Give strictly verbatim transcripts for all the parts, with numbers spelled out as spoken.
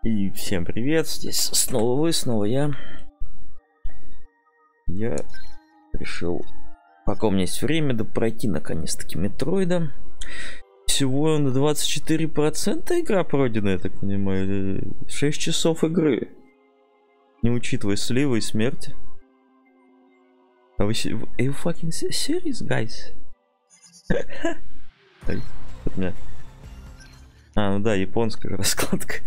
И всем привет, здесь снова вы, снова я. Я решил, пока у меня есть время, да пройти наконец-таки Метроида. Всего на двадцать четыре процента игра пройдена, я так понимаю. шесть часов игры. Не учитывая сливы и смерти. А вы... Are you fucking serious, guys? А, ну да, японская раскладка.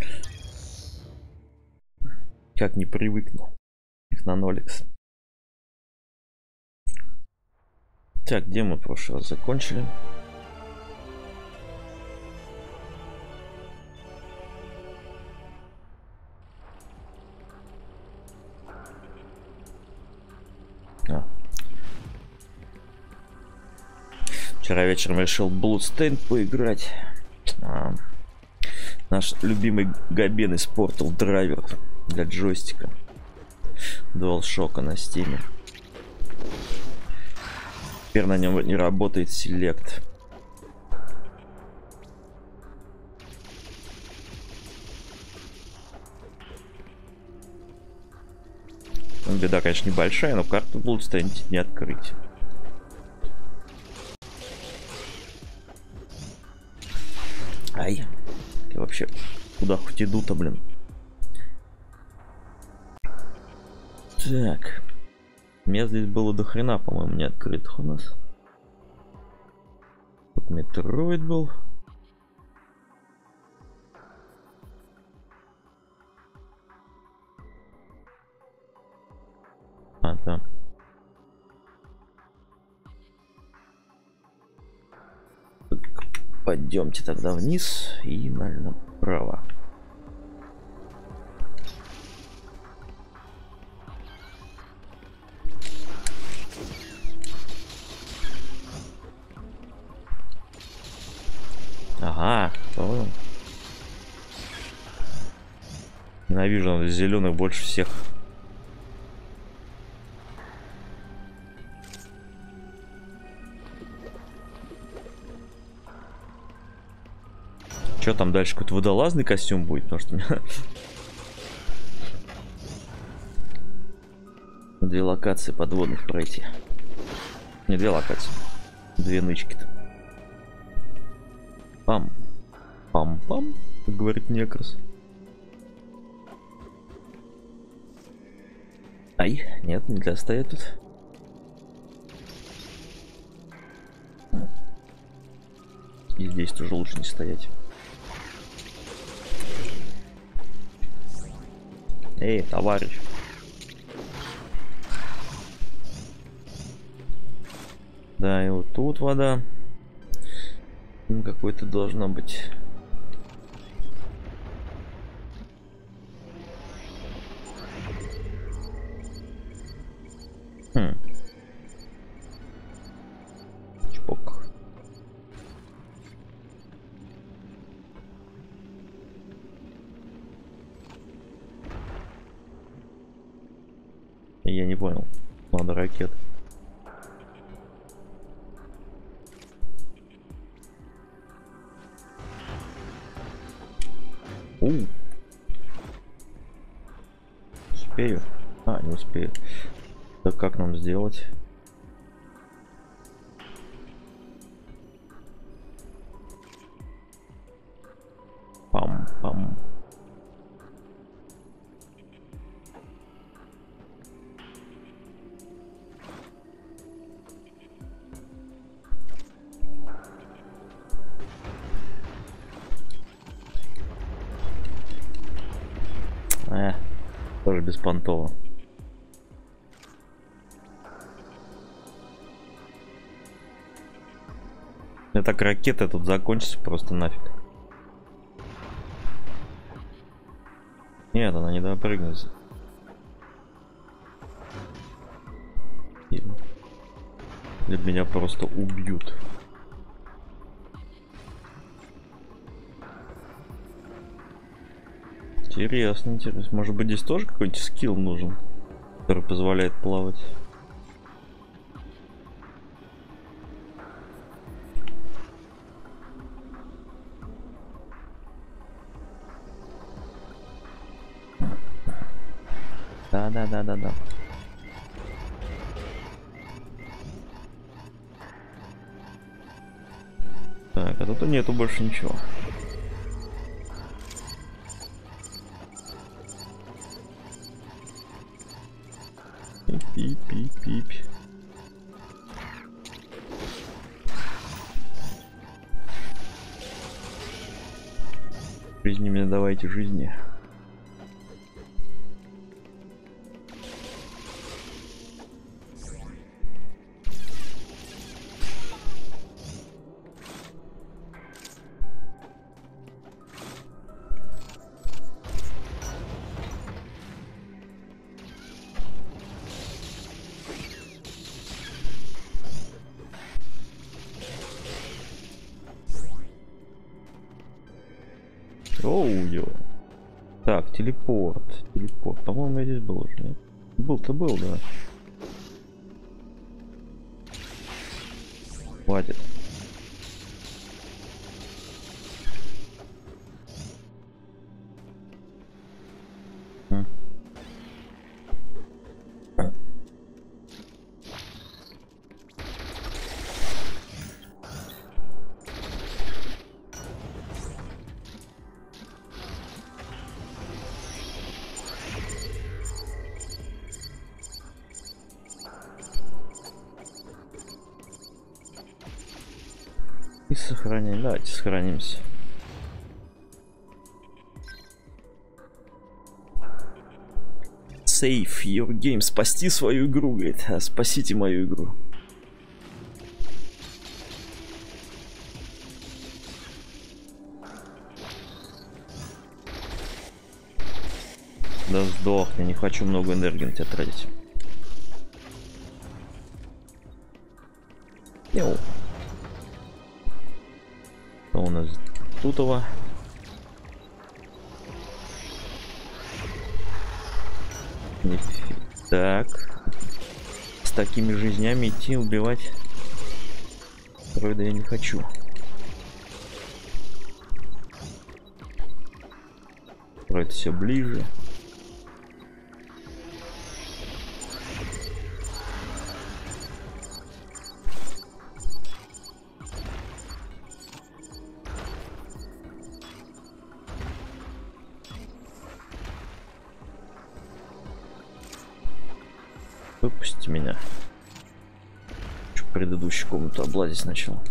Как не привыкну. Их на ноликс. Так, где мы в прошлый раз закончили? А. Вчера вечером решил Bloodstained поиграть. А. Наш любимый Габен испортил драйвер для джойстика DualShock на стиме. Теперь на нем не работает селект. Беда, конечно, небольшая, но карту Bloodstained не открыть. Ай, я вообще куда хоть иду-то, блин. Так, мест здесь было до хрена, по-моему, не открытых у нас. Тут Метроид был. А, да. Пойдемте тогда вниз и направо. Ага, понял. Ненавижу зеленых больше всех. Что там дальше? Какой-то водолазный костюм будет, потому что у меня две локации подводных пройти. Не две локации, две нычки-то. Пам, пам-пам, как говорит Некрос. Ай, нет, нельзя стоять тут. И здесь тоже лучше не стоять. Эй, товарищ. Да, и вот тут вода. Какой-то должно быть. Хм. Чпок. Я не понял. Надо ракет. У. Успею? А, не успею. Так как нам сделать? Пам-пам. Э, тоже беспонтово. Это так ракета тут закончится просто нафиг. Нет, она не допрыгнется. Или меня просто убьют. Интересно, интересно. Может быть, здесь тоже какой-нибудь скилл нужен, который позволяет плавать. Да, да, да, да, да. Так, а тут нету больше ничего. Пип-пип-пип. Жизни мне давайте, жизни. Оу-ё. Так, телепорт. Телепорт. По-моему, я здесь был уже, нет? Был-то был, да. Хватит. М. И сохраним. Давайте сохранимся. Save your game. Спасти свою игру, говорит. А, спасите мою игру. Да сдохни, не хочу много энергии на тебя тратить. Йоу. Что у нас тутова? Так. С такими жизнями идти убивать. Правда, я не хочу. Вроде все ближе. Выпусти меня. Хочу предыдущую комнату облазить сначала.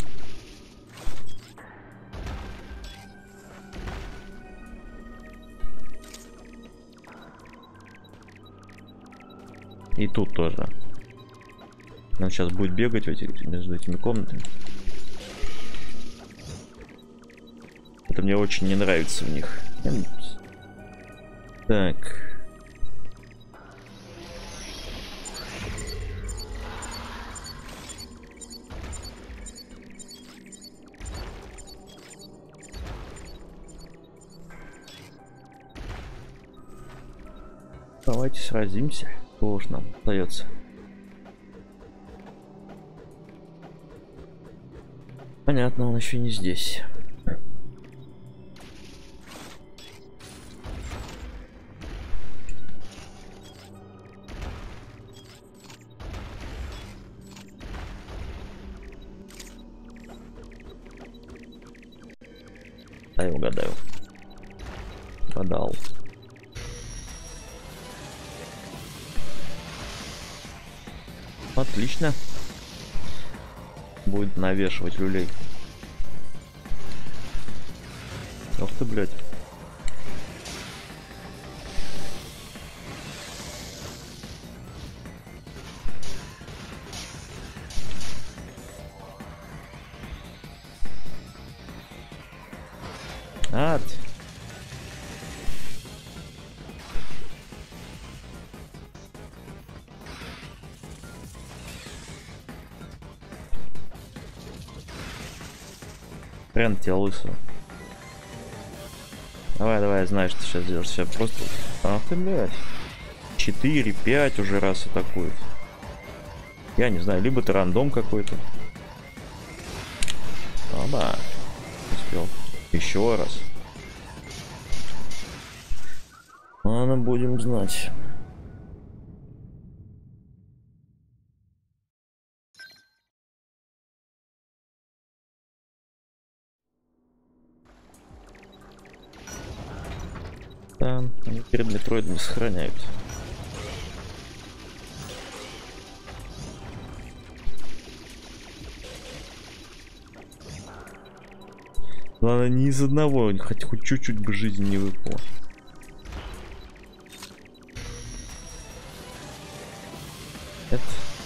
И тут тоже. Он сейчас будет бегать в этих, между этими комнатами. Это мне очень не нравится в них. Так. Давайте сразимся. Что уж нам остается. Понятно, он еще не здесь. Дай угадаю. Угадал. Отлично. Будет навешивать люлей. Ох ты, блядь. Ад. Хрен тебе лысого. Давай, давай, я знаю, что ты сейчас делаешь. Все просто... Ах ты, блядь. четыре пять уже раз атакует. Я не знаю, либо ты рандом какой-то. Оба. Успел. Еще раз. Ладно, будем знать. Они перед Метроидом сохраняют. Главное, ни из одного, хоть хоть чуть-чуть бы жизни не выпало. Это.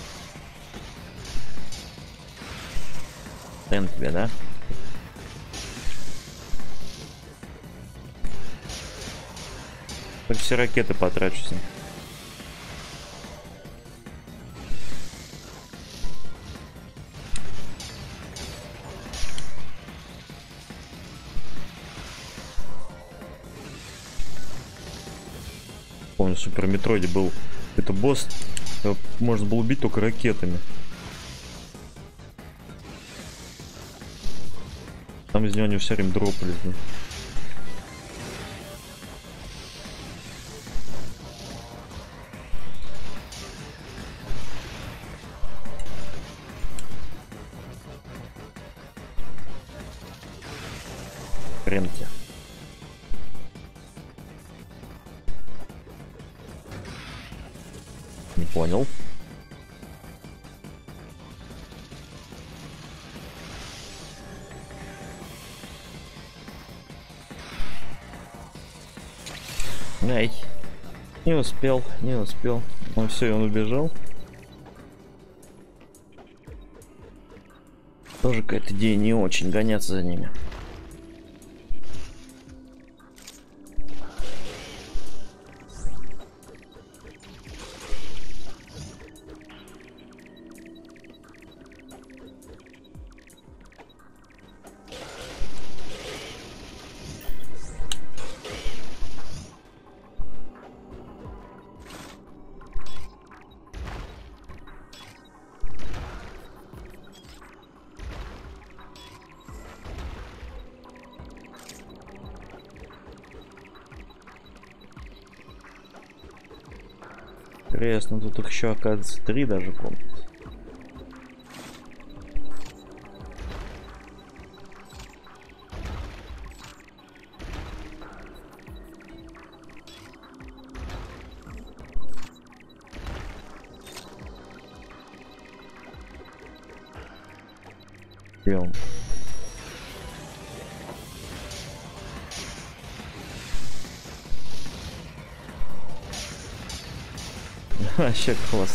Тен тебе, да? Хоть все ракеты потрачусь. Помню, в Супер Метроиде был это босс, его можно было убить только ракетами. Там из него они все время дропались, да. Хрен тебе. Не понял. Ай, не успел, не успел. Ну все, и он убежал. Тоже какая-то идея не очень гоняться за ними. Интересно, тут их еще оказывается три даже комнат. Где он? Вообще классно.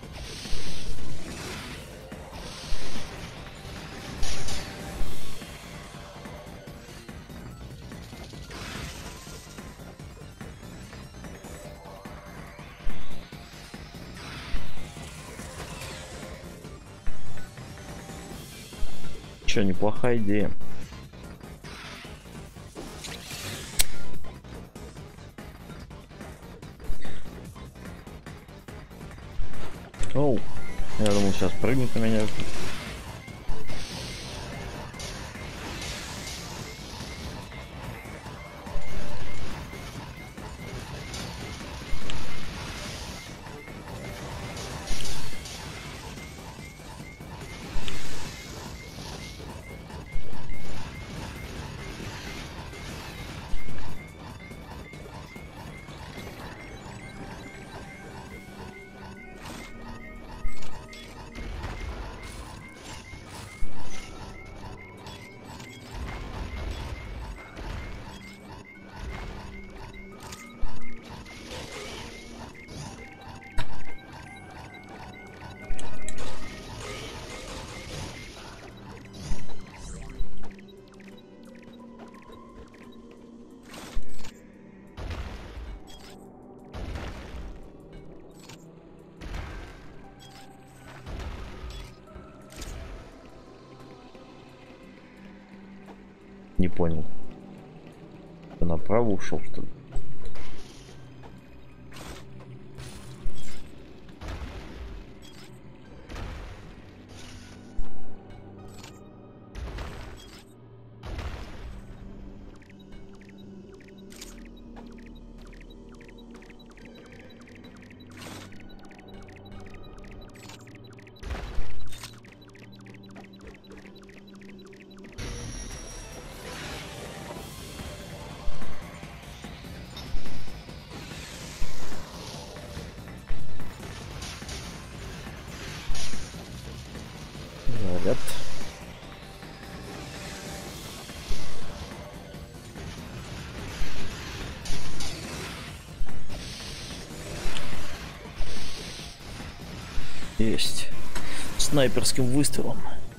Че, неплохая идея. Оу, я думал, сейчас прыгнет на меня. Не понял. Ты направо ушел, что ли? Есть. Снайперским выстрелом.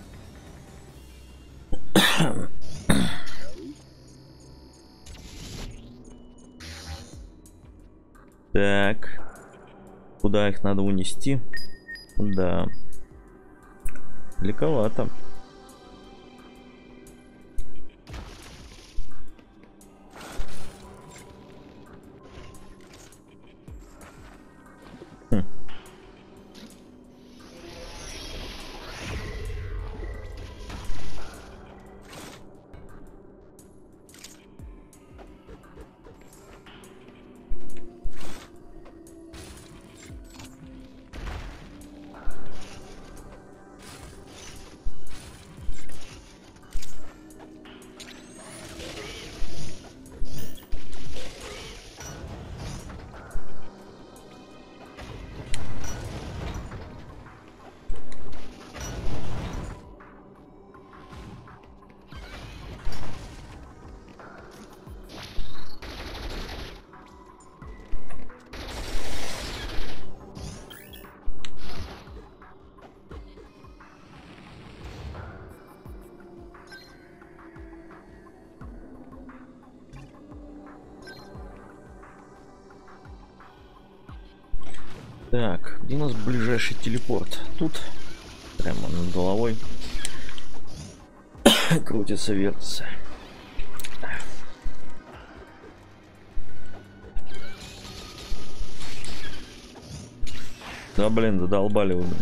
Так. Куда их надо унести? Да. Далековато. Так, где у нас ближайший телепорт? Тут, прямо над головой, крутится, вертится. Да блин, задолбали вы.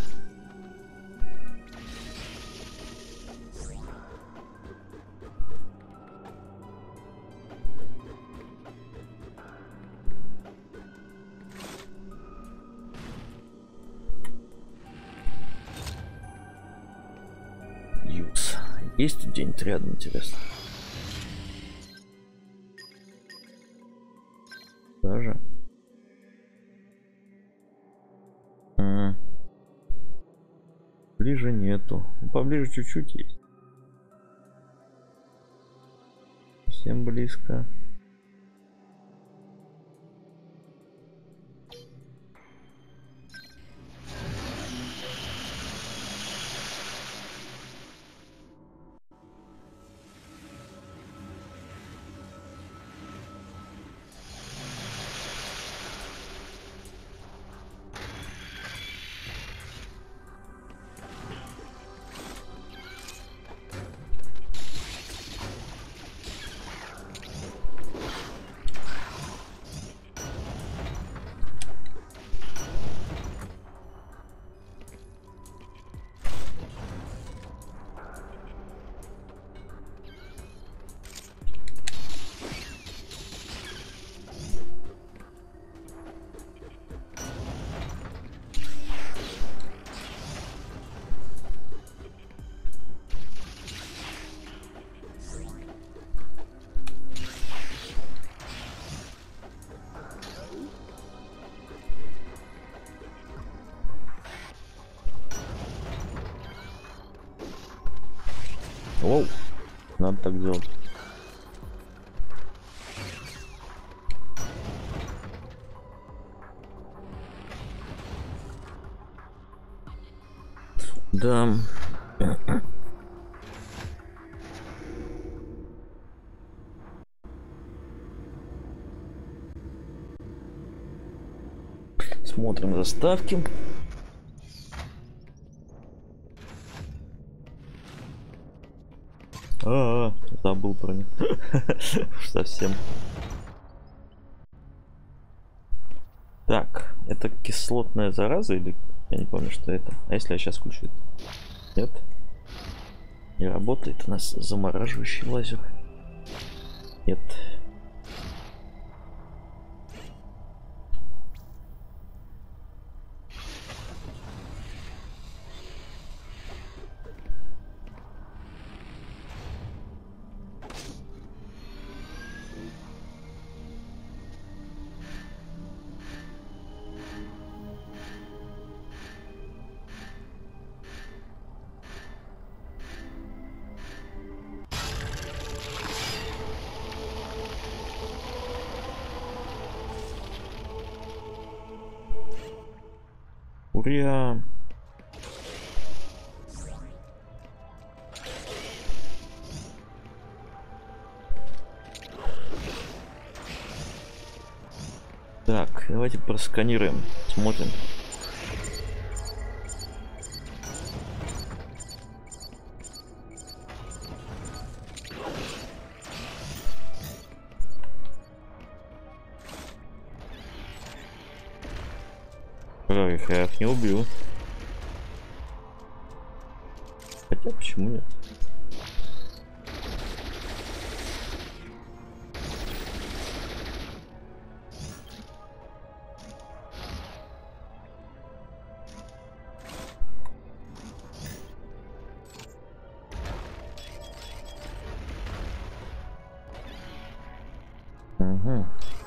Есть тут где-нибудь рядом, интересно? Даже. А. Ближе нету. Ну, поближе чуть-чуть есть. Совсем близко. Оу, надо так делать. Да. Смотрим заставки. А, -а, -а забыл про них. Совсем. Так, это кислотная зараза или я не помню, что это. А если я сейчас включу? Нет. Не работает у нас замораживающий лазер. Нет. Ура! Так, давайте просканируем, смотрим. Ой, я их не убью. Хотя почему нет? Угу.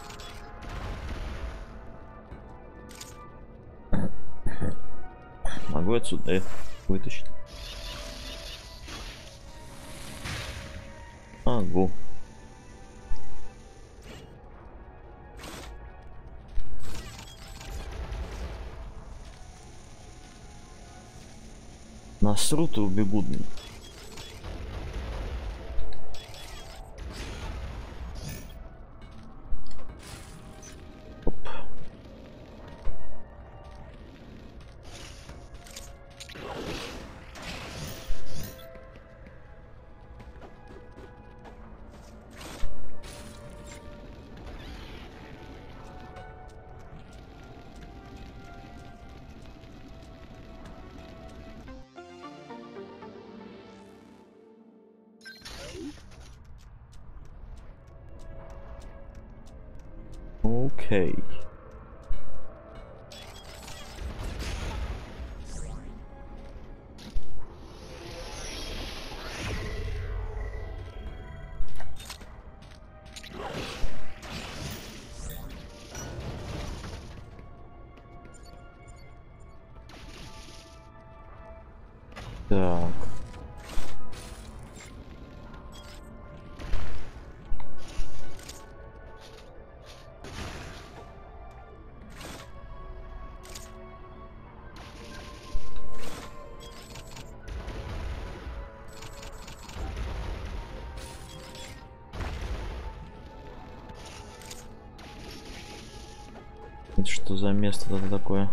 Могу отсюда их вытащить. Могу. Насрут и убегут. Оп. Окей. Так. Это что за место это такое?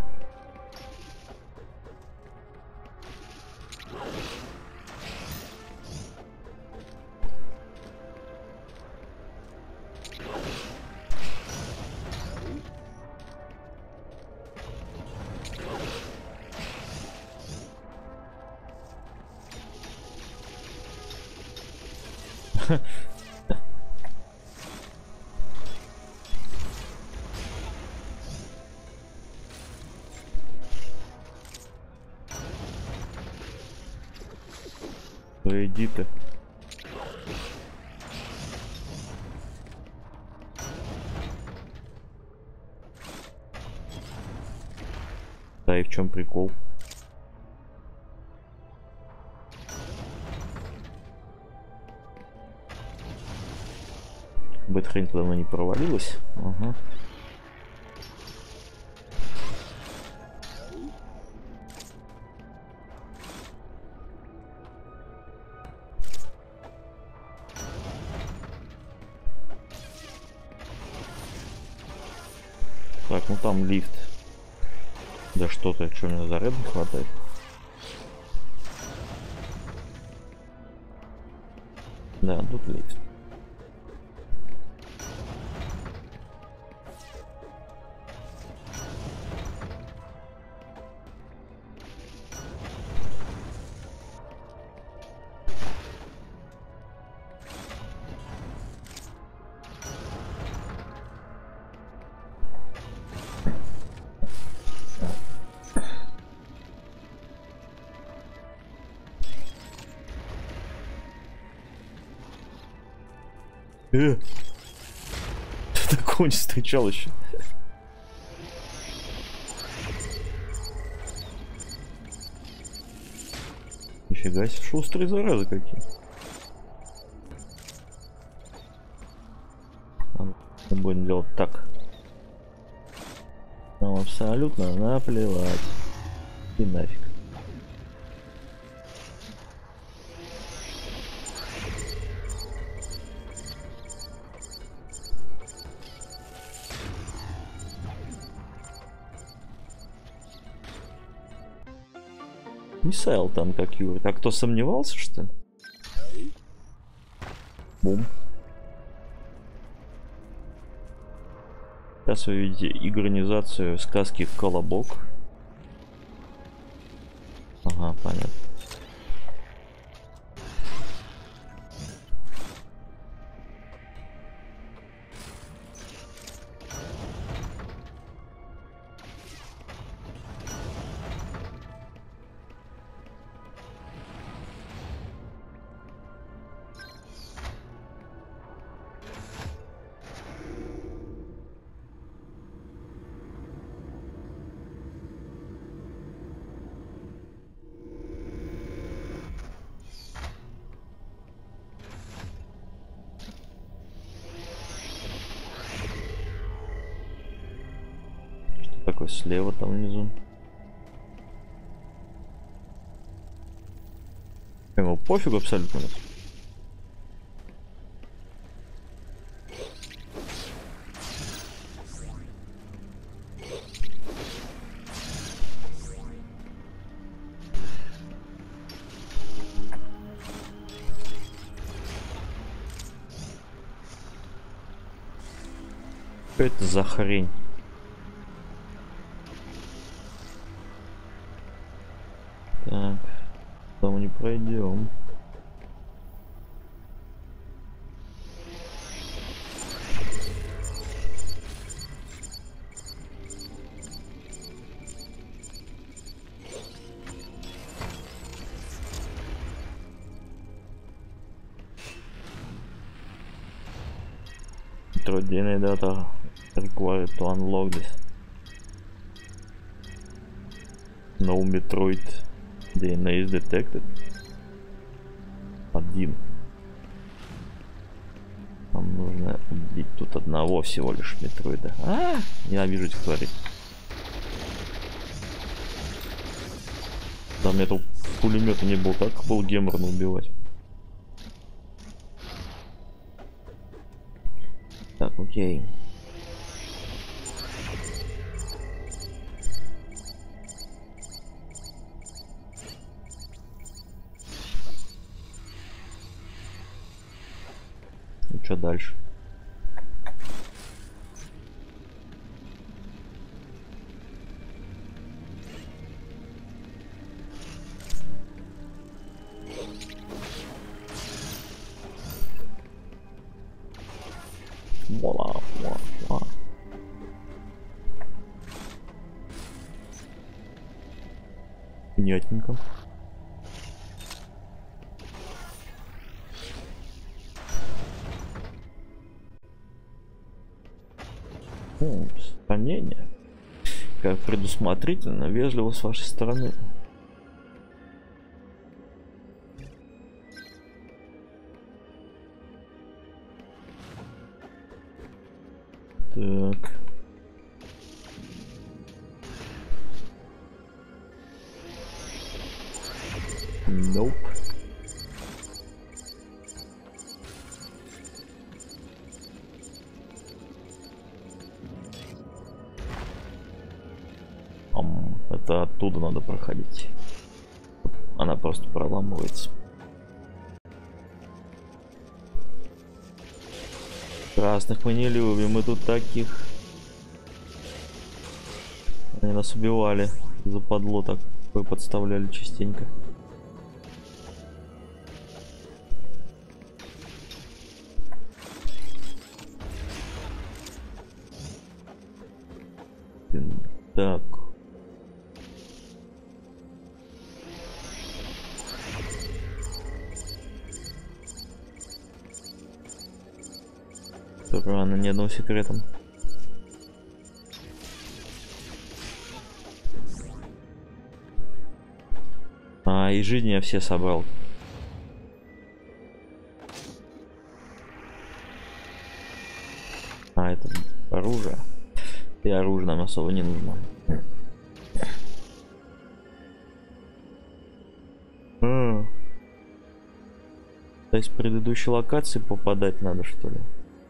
Да иди ты. Да и в чем прикол? Бы эта хрень давно не провалилась. Ага. Так, ну там лифт. Да что-то, что мне заряд не хватает. Да, тут лифт. Э! Такого не встречал еще. Нифига себе, шустрые заразы какие. Мы будем делать так. Нам абсолютно наплевать. И нафиг. Мисайл там как Юрий. А кто сомневался, что ли? Бум. Сейчас вы видите игронизацию сказки «Колобок». Ага, понятно. Такой слева там внизу. Ему пофигу абсолютно. Что это за хрень? Так, там не пройдем. Metroid data required to unlock this. No Metroid ди эн эй is detected. Один. Нам нужно убить тут одного всего лишь метроида. А, ненавижу этих тварей. Там этого пулемета не было, так был геморно убивать. Так, окей. И что дальше? Вола, вола, вола. Понятненько. О, сохранение. Как предусмотрительно, вежливо с вашей стороны. Так. Nope. Um, это оттуда надо проходить. Она просто проламывается. Красных мы не любим, мы тут таких. Они нас убивали. Западло так. Вы подставляли частенько. Так. Рано, ни одного секрета. А, и жизни я все собрал. А, это оружие. И оружие нам особо не нужно. А. То есть в предыдущей локации попадать надо, что ли?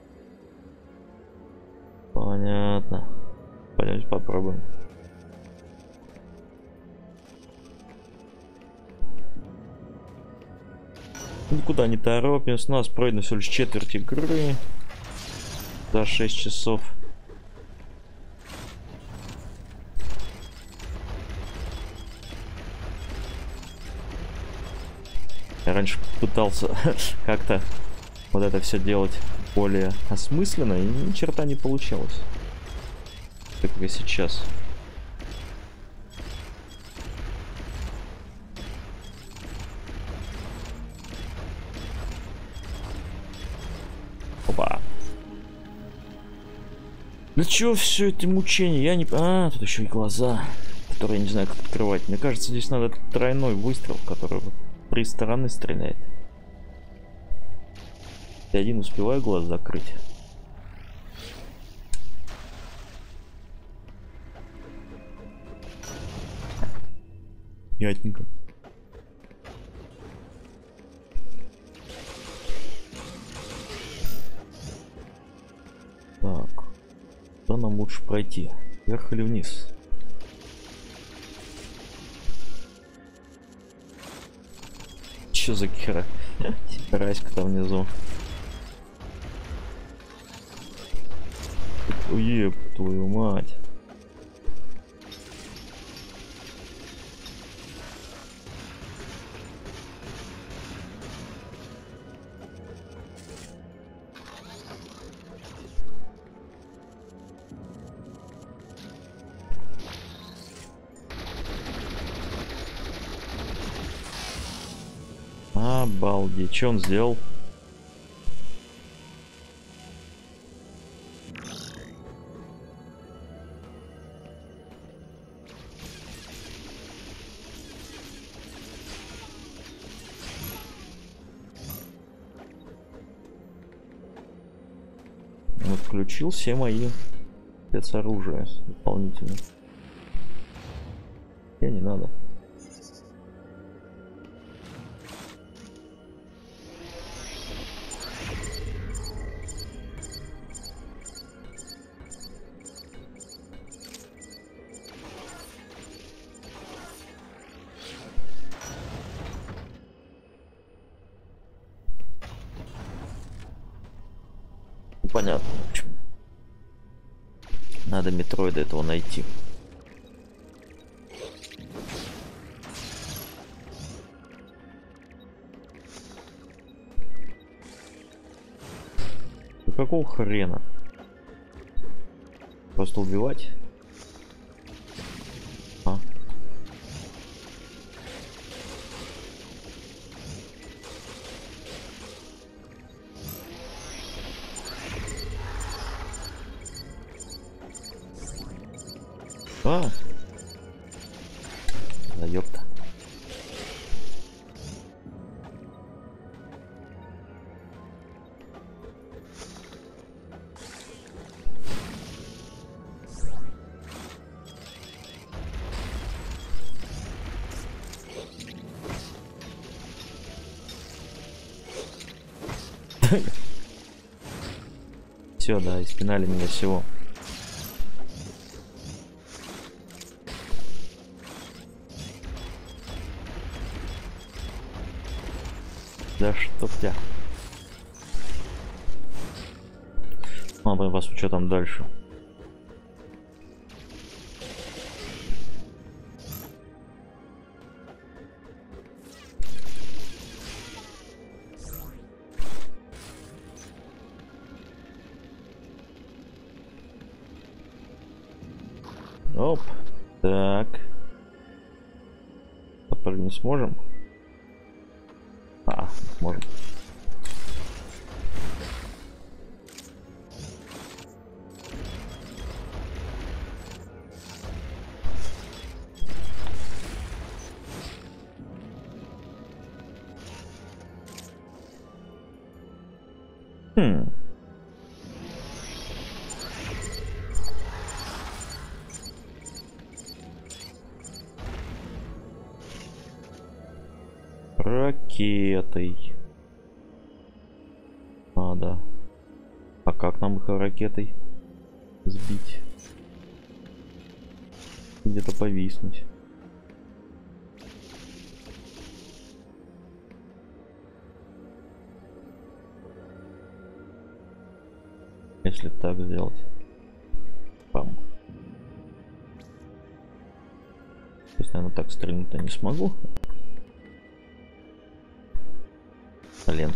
Понятно. Пойдемте попробуем. никуда не торопимся. У нас пройдено всего лишь четверть игры за шесть часов. Я раньше пытался как-то вот это все делать более осмысленно, и ни черта не получалось. Как и сейчас. Опа. Для чего все это мучение? Я не... А, тут еще и глаза, которые я не знаю, как открывать. Мне кажется, здесь надо тройной выстрел, который при стороны стреляет. Я один успеваю глаз закрыть. Ятненько. Так. Куда нам лучше пройти? Вверх или вниз? Чё за хера? Раська там внизу. Еб твою мать. Обалдеть, что он сделал? Он отключил все мои спецоружия дополнительно. Я не надо. Понятно, почему. Надо метроида этого найти. Да какого хрена? Просто убивать? А? А, да ёпта. Все, да, испинали меня всего. Да чтоб тебя. Ладно, вас что там дальше? Оп, так. Попрыгнуть не сможем. А, можем. Хм. Ракетой. Надо. А как нам их ракетой сбить? Где-то повиснуть. если так сделать. Пам. То есть, наверное, так стрельнуть-то не смогу. Блин.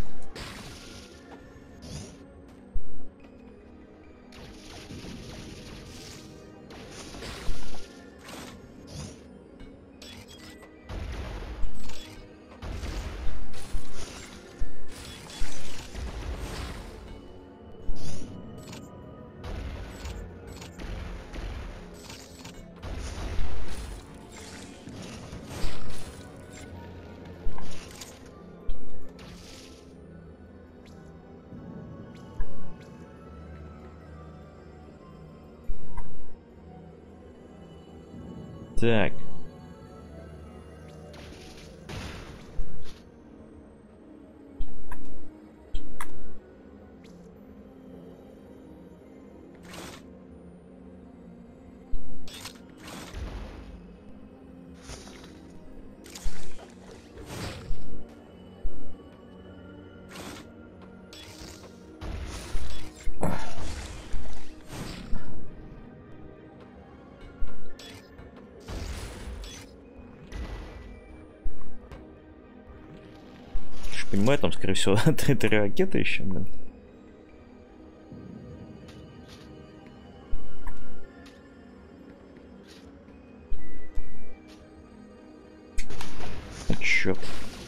Так. Понимаю, там, скорее всего, три ракеты еще, блин. Черт.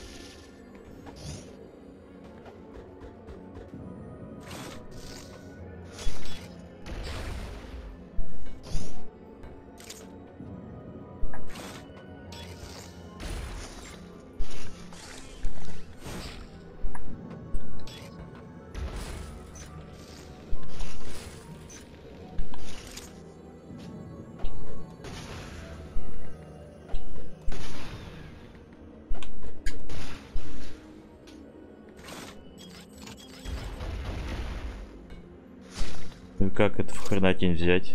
И как это в хренатень взять?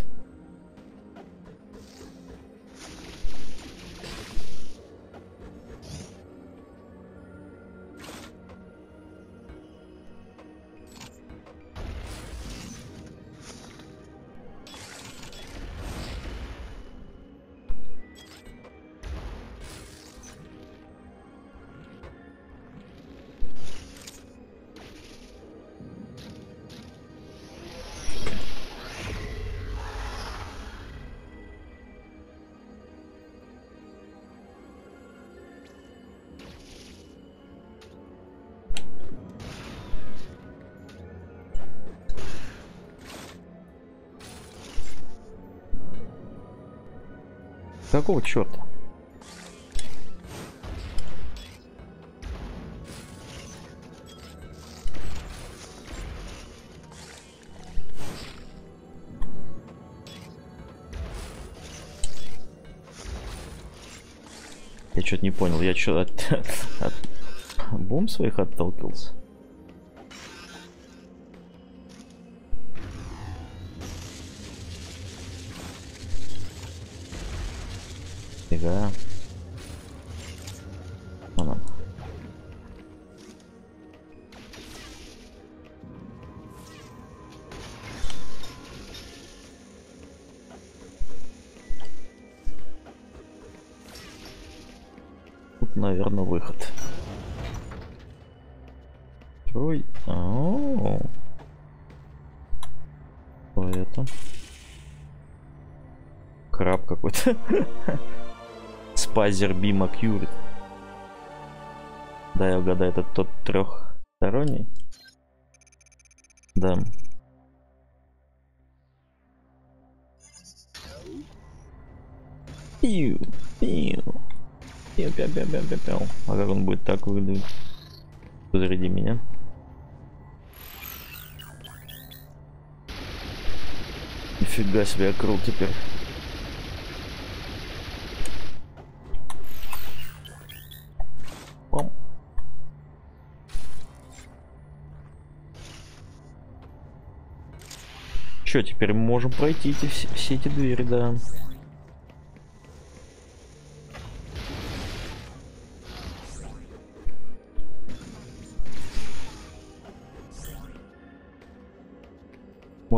Какого черта? Я что-то не понял. Я что, от, от бомб своих отталкивался? Фига. Она. Тут, наверное, выход. Ой. О-о-о. Что это? Краб какой-то. Спайзер Бима Кьюрит. Да, я угадаю, это тот трехсторонний. Да. Пиу, пиу. Пиу, пиу, пиу, пиу, пиу, пиу. А как он будет так выглядеть? Позади меня. Нифига себе, я крут теперь. Пам. Чё, теперь мы можем пройти эти, все, все эти двери, да.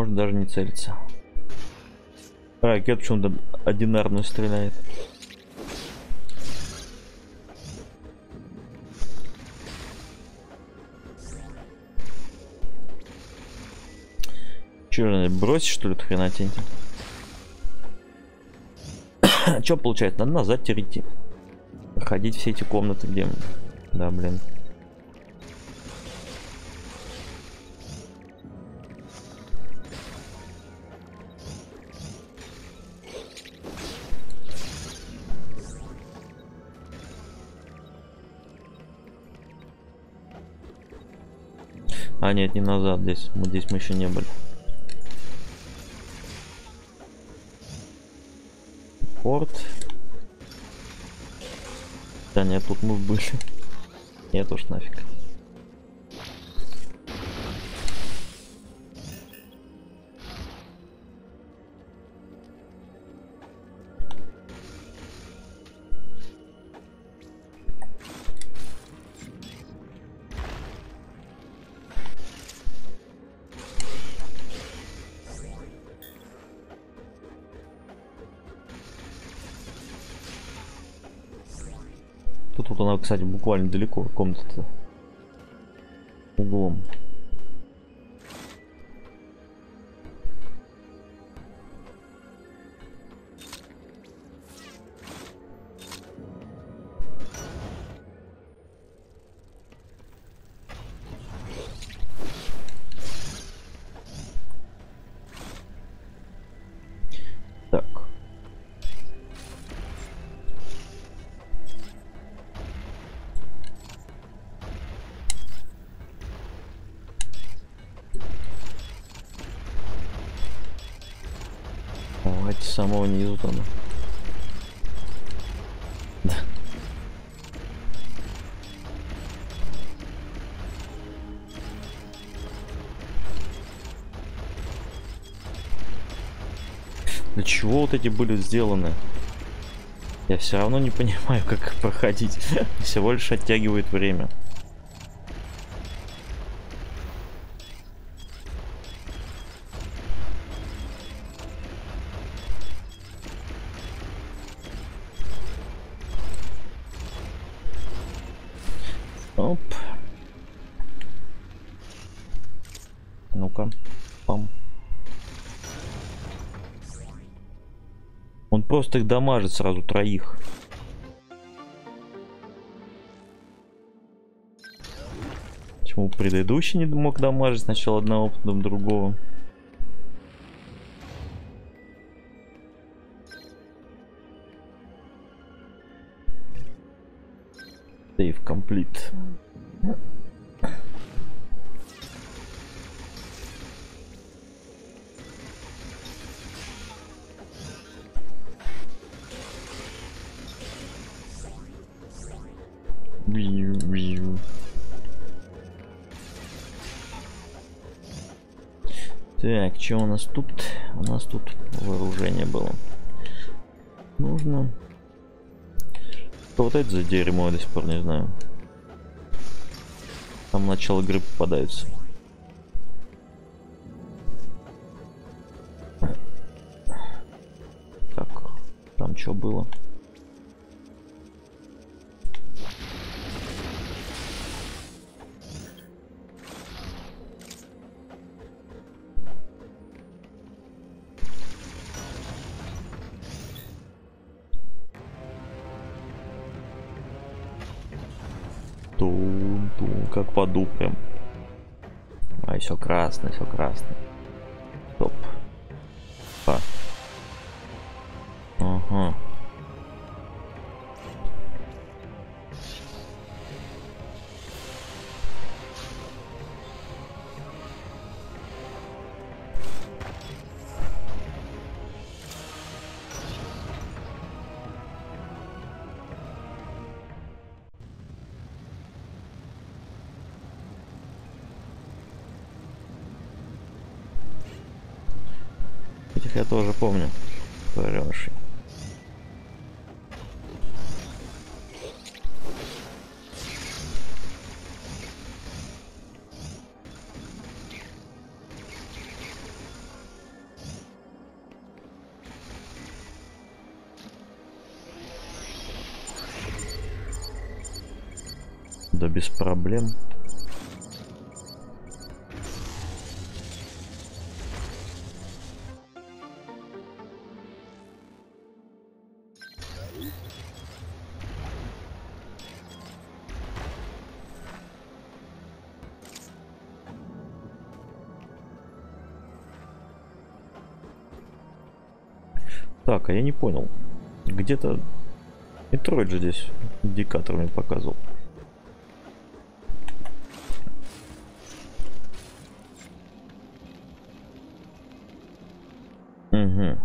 можно даже не целиться. А, ракет почему-то одинарно стреляет. Че, бросить что ли эту хренотень? Че получается? Надо назад теперь идти. Проходить все эти комнаты, где... Да, блин. А, нет, не назад. Здесь мы, здесь мы еще не были. Порт. Да нет, тут мы были. Нет уж нафиг. Тут вот она, кстати, буквально далеко, комната-то. Углом. Так. Давайте с самого низу там. Да. Для чего вот эти были сделаны? Я все равно не понимаю, как их проходить. Всего лишь оттягивает время. Оп. Ну-ка. Пам. Он просто их дамажит сразу троих. Почему предыдущий не мог дамажить сначала одного, потом другого? Сейв комплит. Так, что у нас тут? У нас тут вооружение было. Нужно. Что вот это за дерьмо, я до сих пор не знаю. Там начало игры попадаются. Так, там что было? Тун-тун, как паду прям. А, все красное, все красное. Топ. А. Ага. Этих я тоже помню. Хороший. Да без проблем. Так, а я не понял. Где-то Метроид же здесь индикаторами показывал. Угу.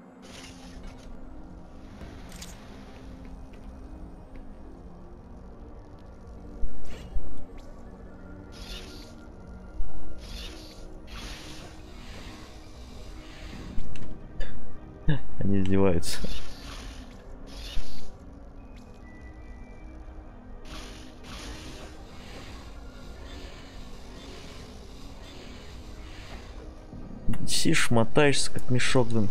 Они издеваются. Сишь, мотаешься, как мешок, блин.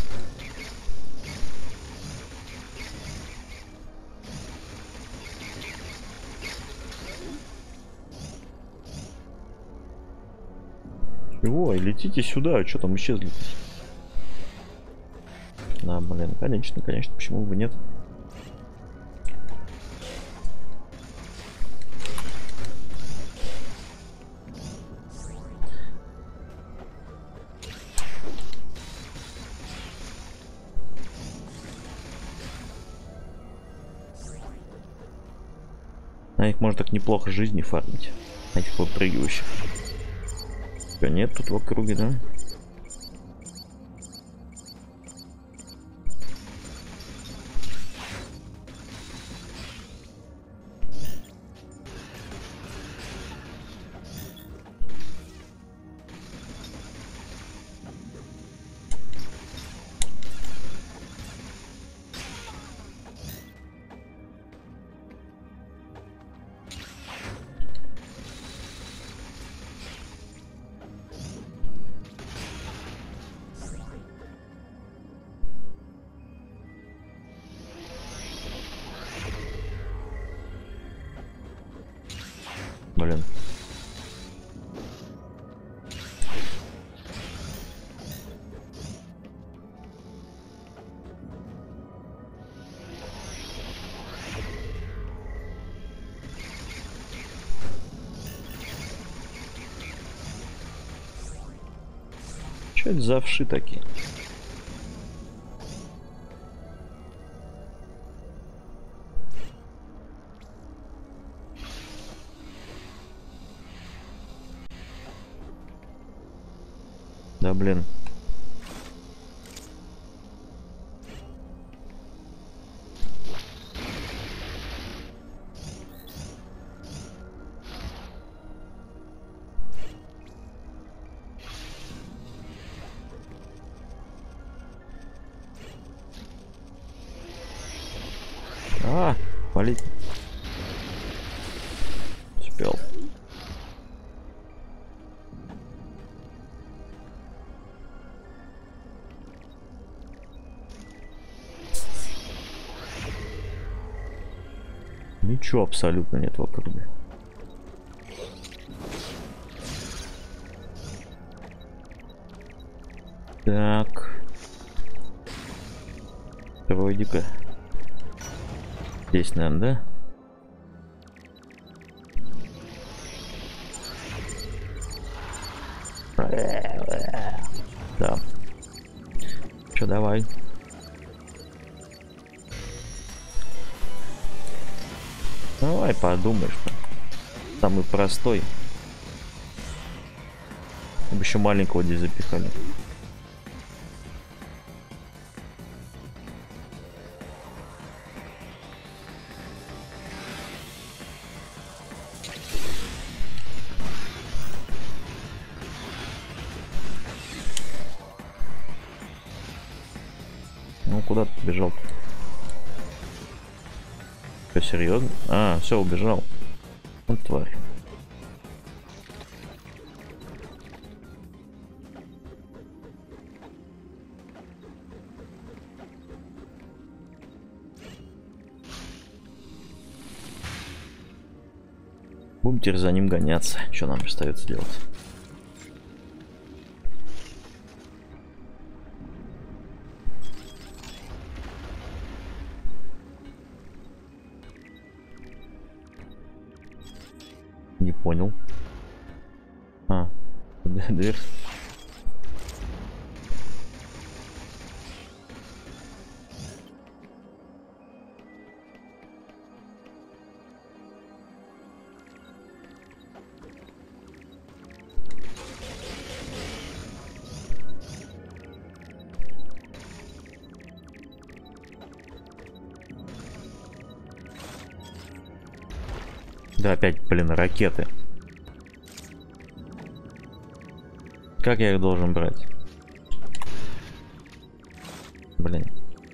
Чего? Летите сюда, что там исчезли? Да, блин, конечно, конечно, почему бы нет? На них можно так неплохо жизни фармить. На этих выпрыгивающих. Что, нет тут в округе, да? Блин. Что это за вши такие? Да блин. А, валить. Успел. Ничего абсолютно нет в округе. Так. Вроде-ка. Здесь, наверное, да? Да. Че, давай. Давай подумаешь. Самый простой. Еще маленького здесь запихали. Ну куда ты побежал? Что, серьезно? А, все, убежал. Вот тварь. Будем теперь за ним гоняться. Что нам остается делать? Не понял. А, дверь. Да, опять, блин, ракеты. Как я их должен брать? Блин.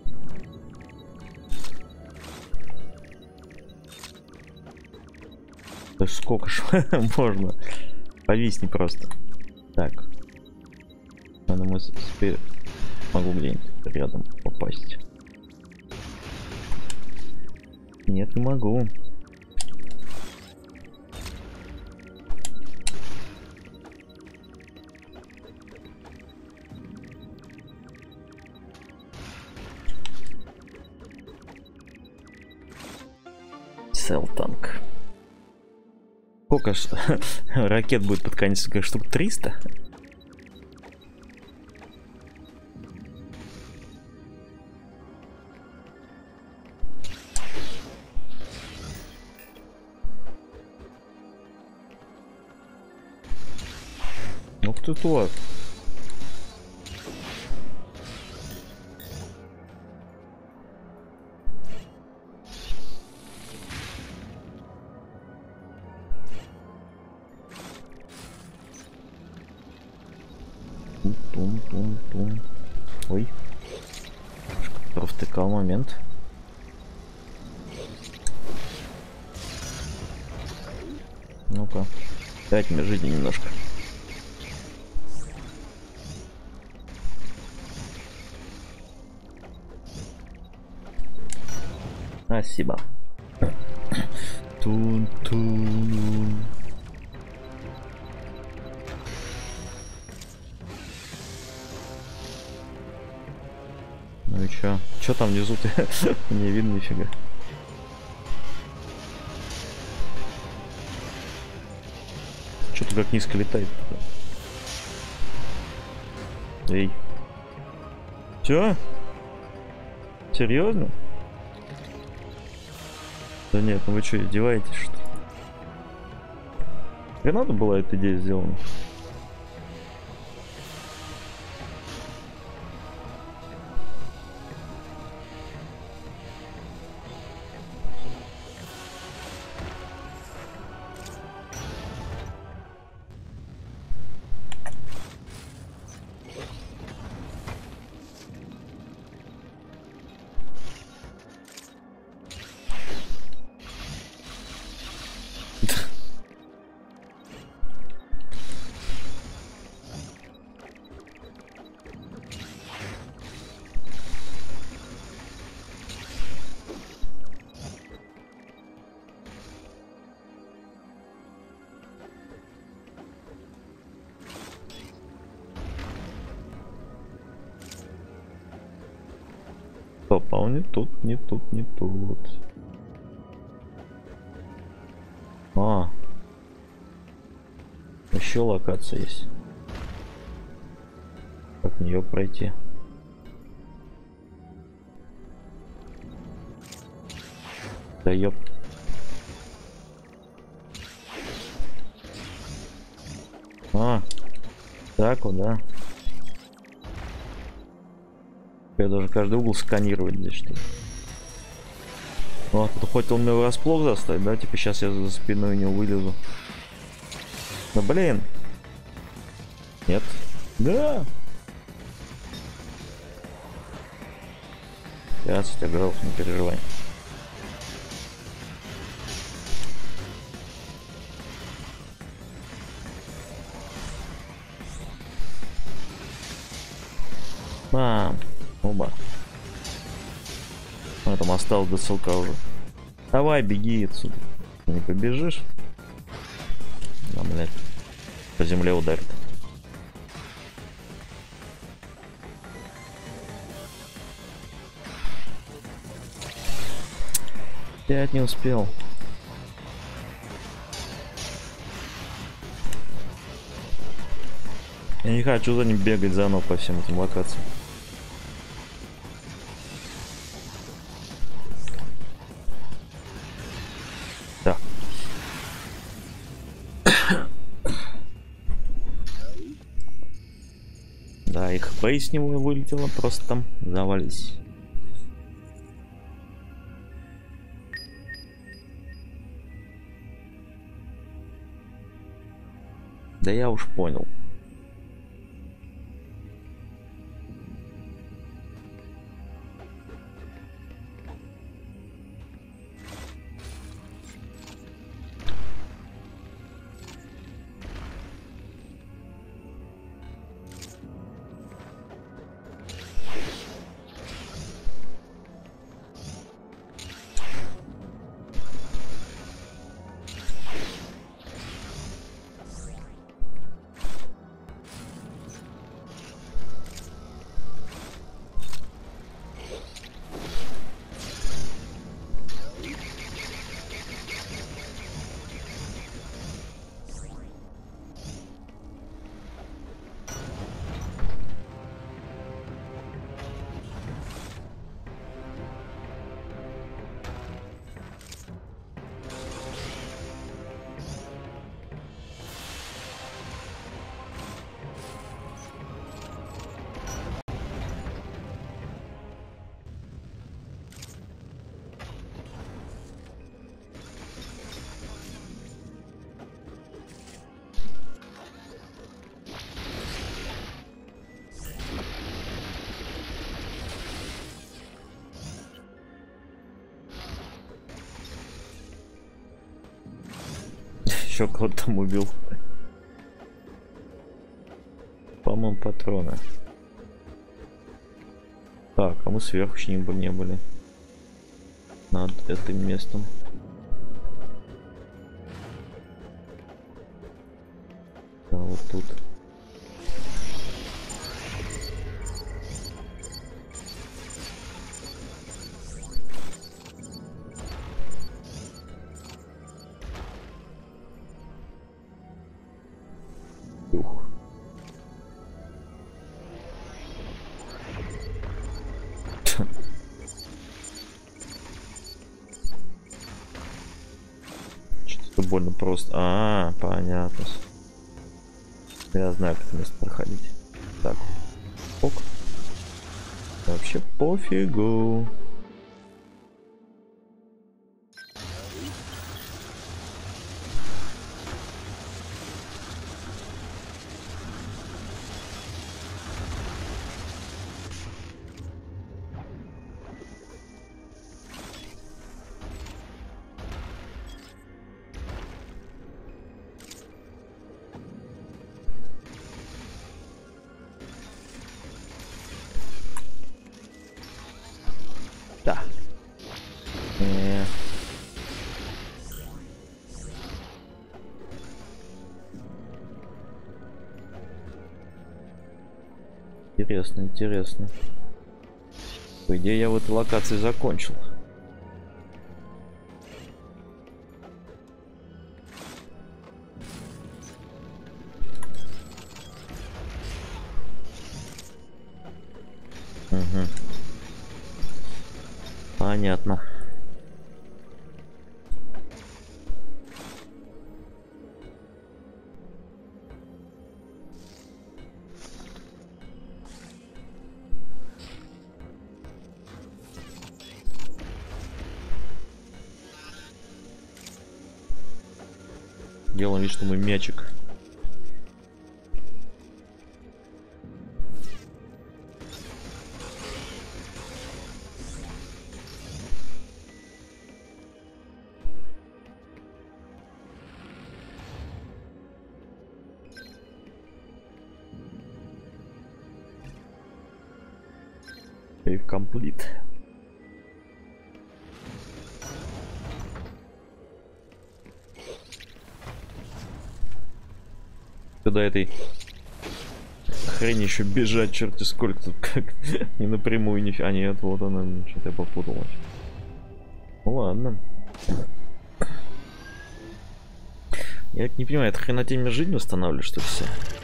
Да сколько ж можно? Повисни просто. Так. Надо мы теперь могу где-нибудь рядом попасть. Нет, не могу. Селтанк. Сколько ж ракет будет под конец? Штук триста? Ух ты вот. Тум-тум-тум. Ой. Провтыкал момент. Ну-ка. Дайте мне жизни немножко. Спасибо. Тун-тун. Ну и чё? Чё там внизу-то? Не видно нифига. Чё-то как низко летает. Эй. Чё? Серьезно? Да нет, ну вы что, издеваетесь, что ли? Как надо была эта идея сделана? Попал не тут, не тут, не тут. А. Еще локация есть. Как в нее пройти? Да ёп. А. Так вот, да. Я даже каждый угол сканировать здесь, что ли. Ну, а тут хоть он меня врасплох заставит, да? Типа сейчас я за спиной у него вылезу. Да блин. Нет. Да. пятнадцать игроков, не переживай. А, оба. А, там осталось до целка уже. Давай, беги отсюда. Не побежишь? блядь. По земле ударит. Пять не успел. Я не хочу за ним бегать заново по всем этим локациям. Да. Да, их хп с него вылетело, просто там завались. Да я уж понял. Еще кого-то там убил. По-моему, патроны. Так, а мы сверху еще не были, не были. Над этим местом. Да, вот тут. Ух. Что-то больно просто. А, понятно. Я знаю, как это место проходить. Так. Ок. Вообще пофигу. Да. Не. Интересно, интересно. По идее, я в этой локации закончил. Угу. Понятно. Делаем вид, что мы мячик. Save complete. принципе, до этой хрени еще бежать, черти сколько тут, как не напрямую, не... А нет, вот она, что-то я попуталась. Ну ладно. Я не понимаю, это хрена теме жизнь восстанавливает, что ли, все?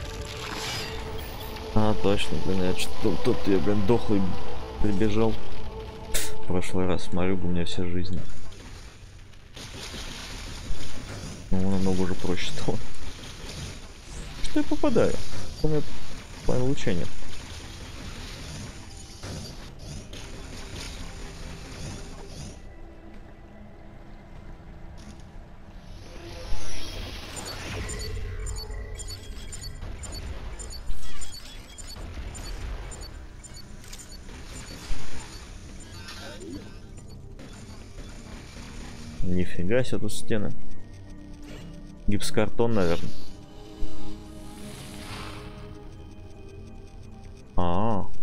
А, точно, блин, я что-то тут, я, блин, дохлый прибежал. В прошлый раз, смотрю, у меня вся жизнь. Ну, намного уже проще стало. Что я попадаю? У меня план улучшения. Нифига себе тут стены. Гипсокартон, наверное. А, -а, -а.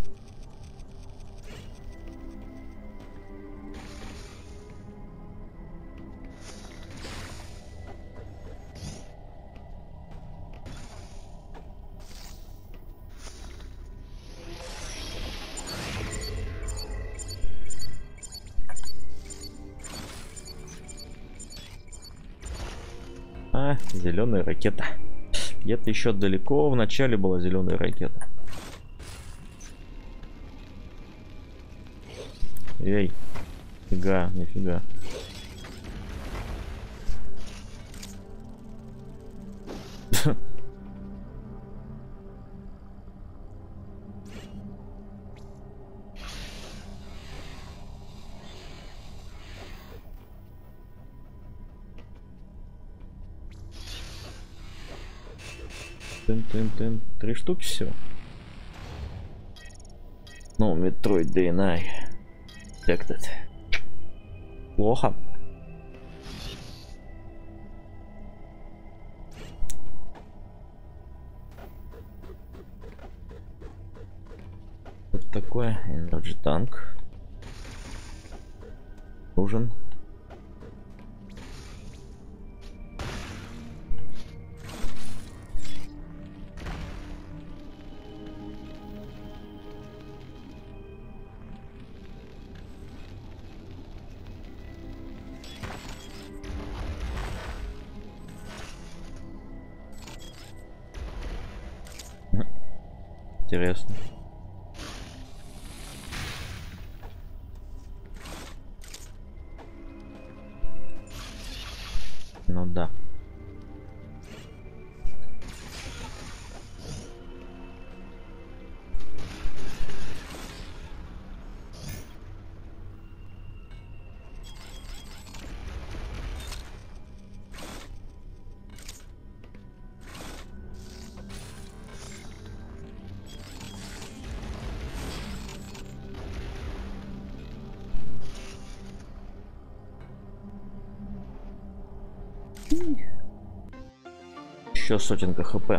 А, зеленая ракета. Где-то еще далеко в начале была зеленая ракета. Эй, нифига, нифига. Тын-тын-тын. Три штуки всего. Ну, Metroid ди эн ай. Как тут? Плохо. Вот такое. Energy Tank. Нужен. Интересно. Ну да. Еще сотенка хп.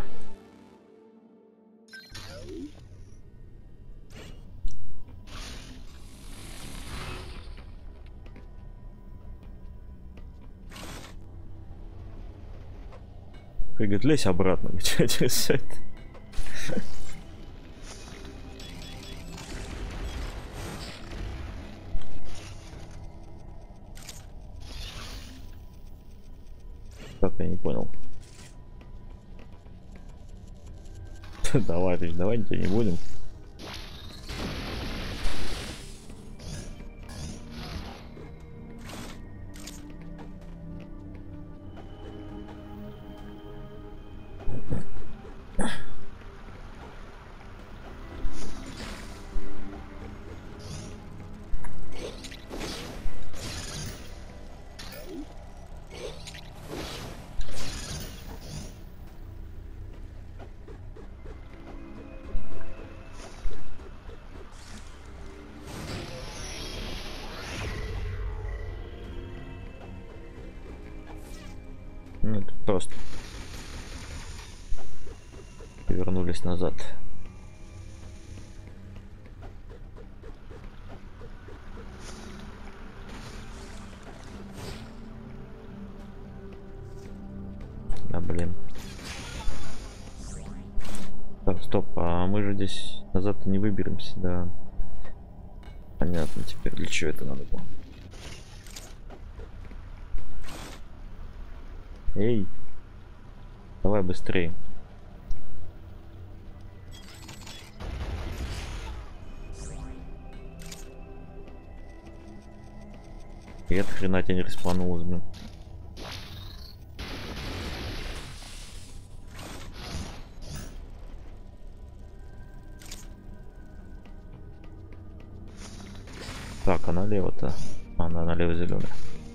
Как говорит, лезь обратно. Как я не понял. Давай, давай, ничего не будем. Ну, это просто вернулись назад. Да блин. здесь назад не выберемся, да. Понятно теперь, для чего это надо было. Эй, давай быстрее. И это хрена тебя не респанулась, блин. Так, а налево-то? Она налево зеленая.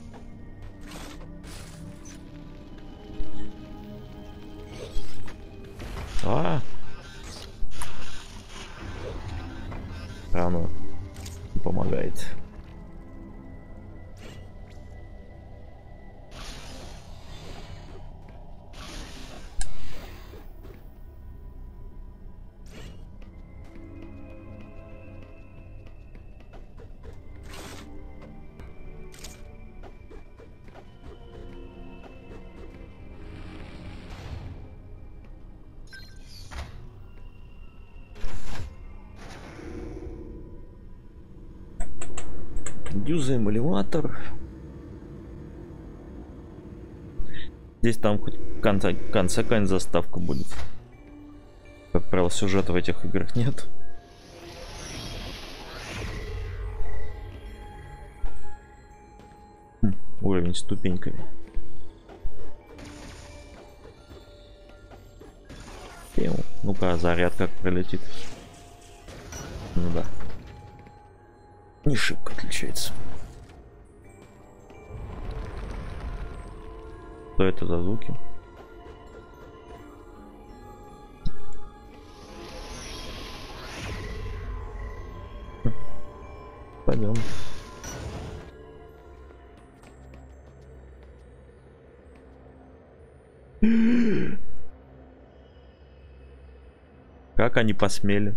А! Рано не помогает. Юзаем элеватор. Здесь там хоть в конце, в конце какая-нибудь заставка будет. Как правило, сюжета в этих играх нет. Хм, уровень с ступеньками. Ну-ка, заряд как пролетит. Ну да. Не шибко отличается. Что это за звуки? Пойдем. Как они посмели?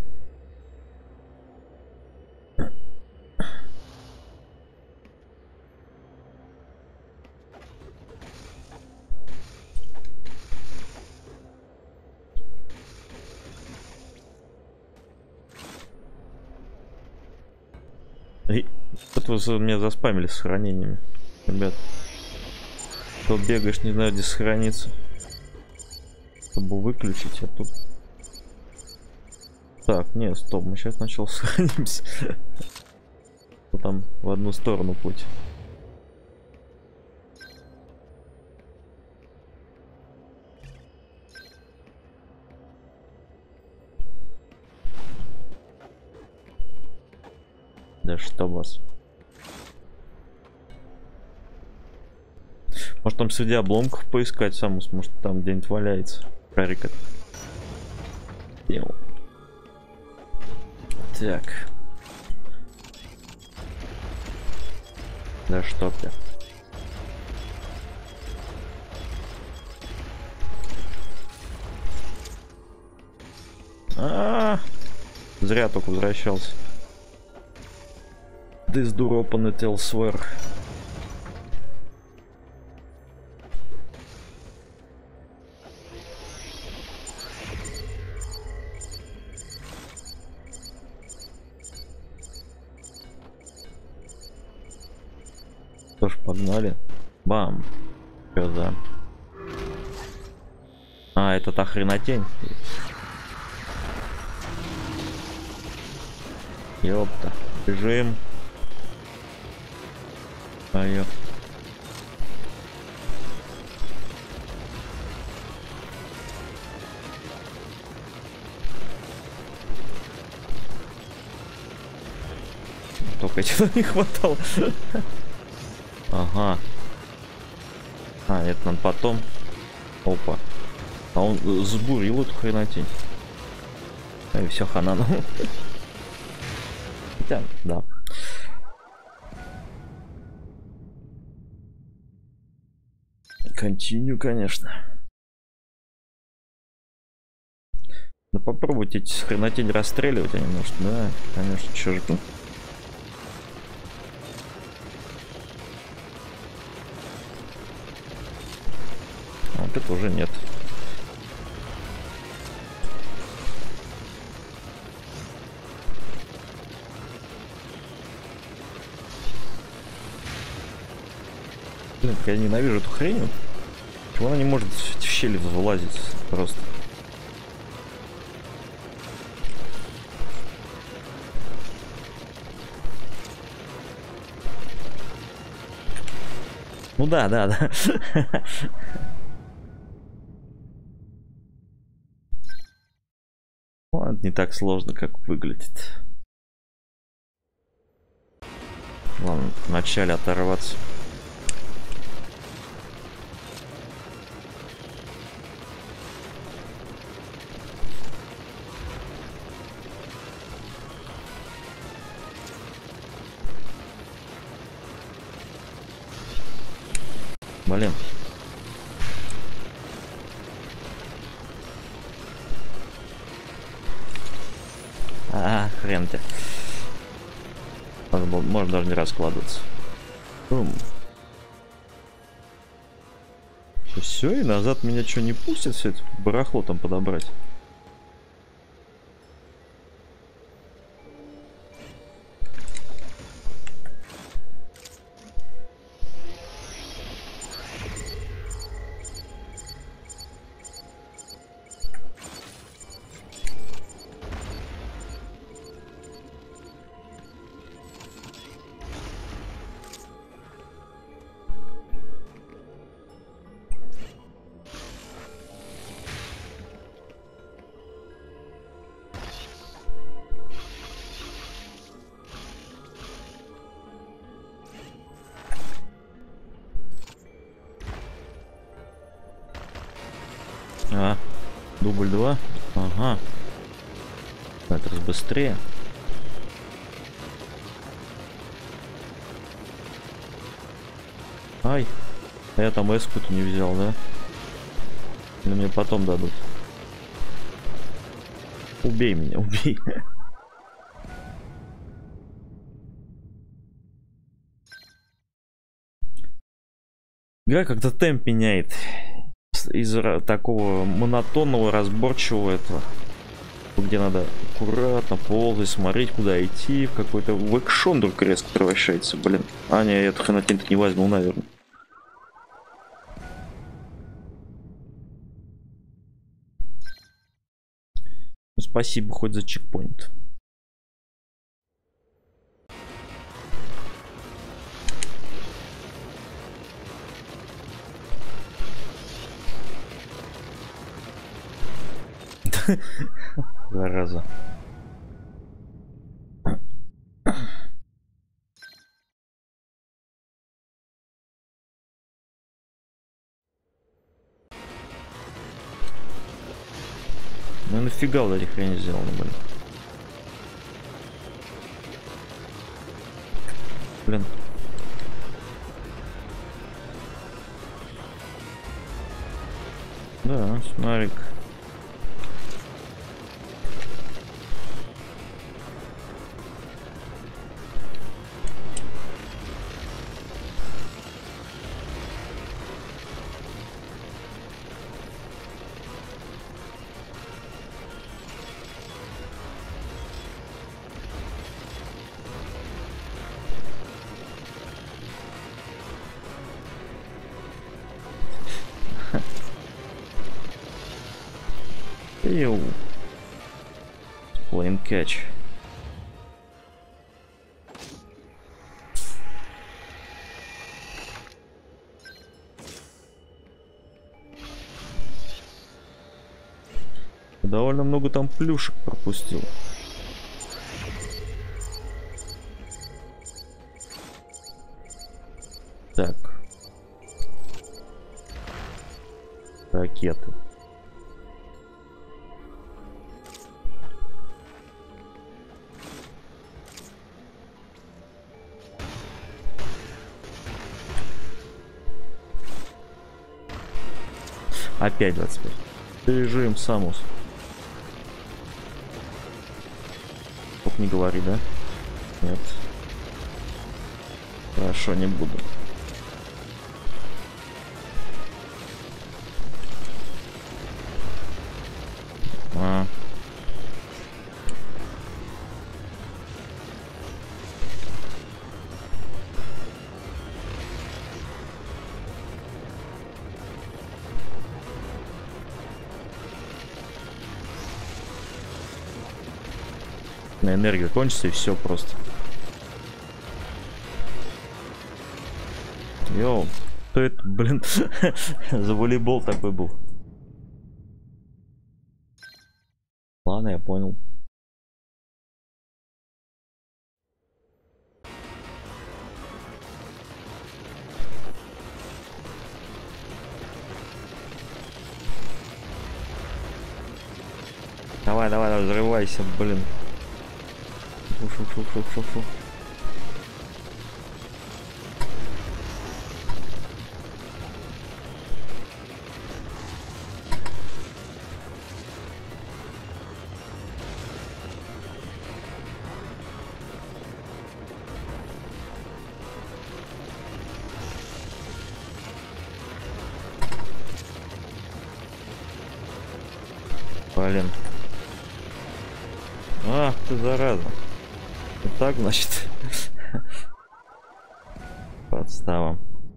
Тут вы меня заспамили с хранениями, ребят. То бегаешь, не знаю, где сохраниться, чтобы выключить, а тут... Так, нет, стоп, мы сейчас сначала сохранимся. Там в одну сторону путь. Да что вас. Может там среди обломков поискать Самус, может там где-нибудь валяется шарик этот. Так. Да что ты. А, -а, а Зря только возвращался. This door opened elsewhere. Что ж, погнали. Бам. Что за? А, это та хренотень. Ёпта. Бежим. А ёп. Только этого не хватало. Ага. А, это нам потом. Опа. А он сбурил эту хренотень. И все, хана. Хотя, да. Континью, конечно. Да попробуйте эти хренотень расстреливать, они, может, да, конечно, чё же. А вот это уже нет. Блин, я ненавижу эту хрень. Почему она не может в щели вылазить просто? Ну да, да, да. Ладно, не так сложно, как выглядит. Ладно, вначале оторваться. Блин. А, хрен ты. Можно даже не раскладываться. Бум. Все, и назад меня что, не пустят все это барахло там подобрать? А, дубль два. Ага. Это раз быстрее. Ай. А я там эску-то не взял, да? Или мне потом дадут? Убей меня, убей. Игра как-то темп меняет. Из такого монотонного, разборчивого этого, где надо аккуратно ползать, смотреть, куда идти, в какой-то в экшон вдруг резко превращается, блин. А, не, я эту хренотень не возьму, наверное. Ну, спасибо хоть за чекпоинт. Зараза. Ну нафига вот эти хрени сделаны, блин. Блин. Да, смотри-ка. Йоу. Плейн catch. Довольно много там плюшек пропустил. Так. Ракеты. Опять двадцать пять. Режим Самус. Только не говори, да? Нет. Хорошо, не буду. А. На энергию кончится и все просто. Йоу, что это, блин, за волейбол такой был? Ладно, я понял. Давай, давай, давай, взрывайся, блин. Фу-фу-фу-фу-фу-фу. Блин. Ах ты зараза. Вот так, значит. Подстава.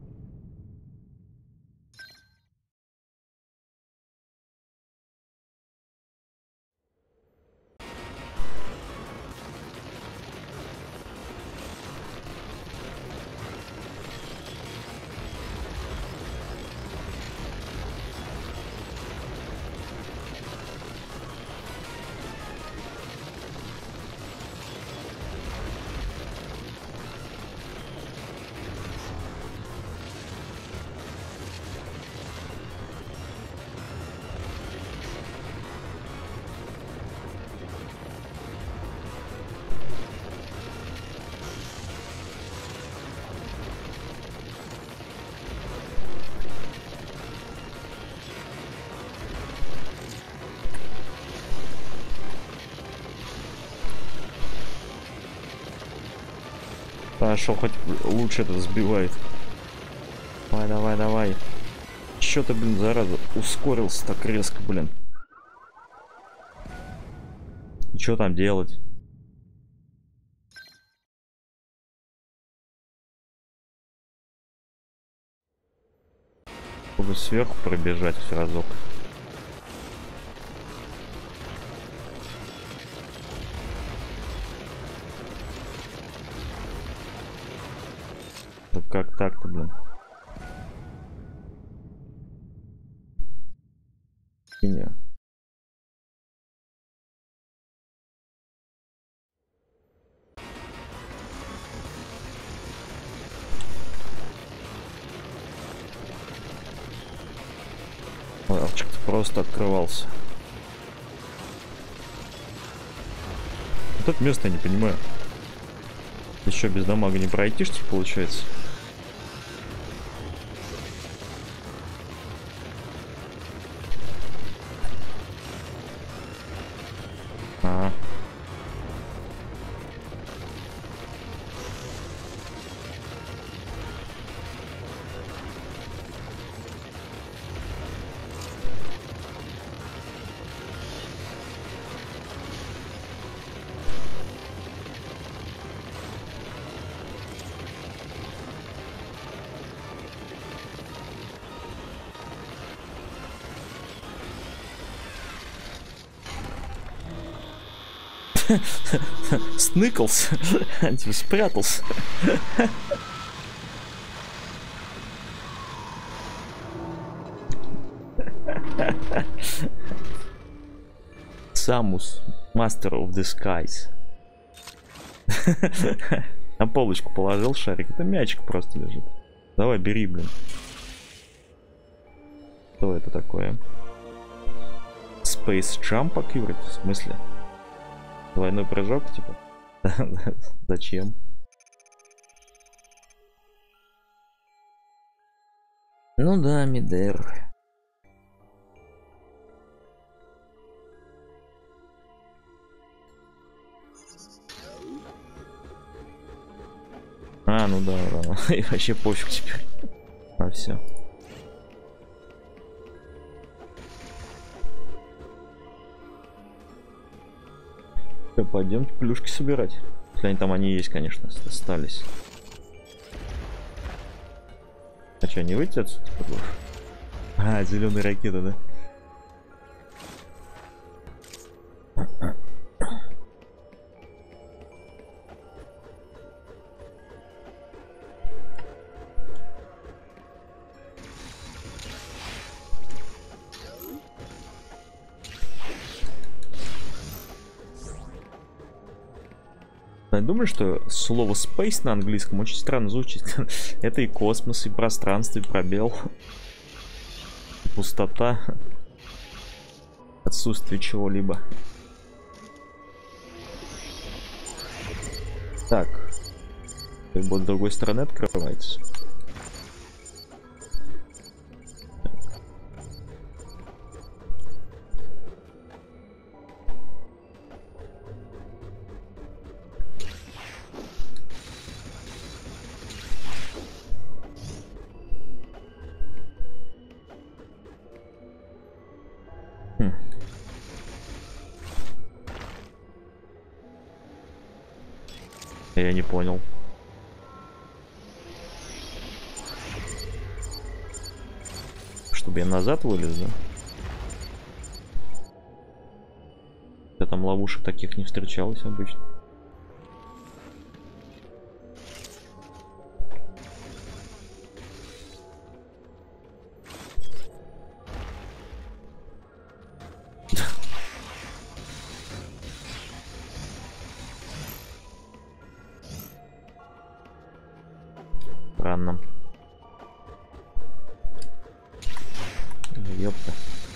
Хорошо, хоть лучше это сбивает. Давай, давай, давай. Чё ты, блин, зараза, ускорился так резко, блин. И чё там делать? Чтобы сверху пробежать разок. Как так-то, блин? Не. Лавчик-то просто открывался. Вот это место я не понимаю. Еще без дамага не пройти, что ли, получается? А. Сныкался, спрятался. Самус, Master of the Skies. На полочку положил шарик. Это мячик просто лежит. Давай, бери, блин. Что это такое? Space Jump Accurate? В смысле? Двойной прыжок, типа? Зачем? Ну да, Мидер. А, ну да, да. И вообще пофиг теперь. А все. Все, пойдемте плюшки собирать. Если они там они есть, конечно, остались. А что, не выйти отсюда? А, зеленые ракеты, да? Я думаю, что слово space на английском очень странно звучит. Это и космос, и пространство, и пробел. Пустота. Отсутствие чего-либо. Так. Как бы с другой стороны открывается. Я не понял. Чтобы я назад вылез, да? Я там ловушек таких не встречалось обычно. Странно. Ёпта.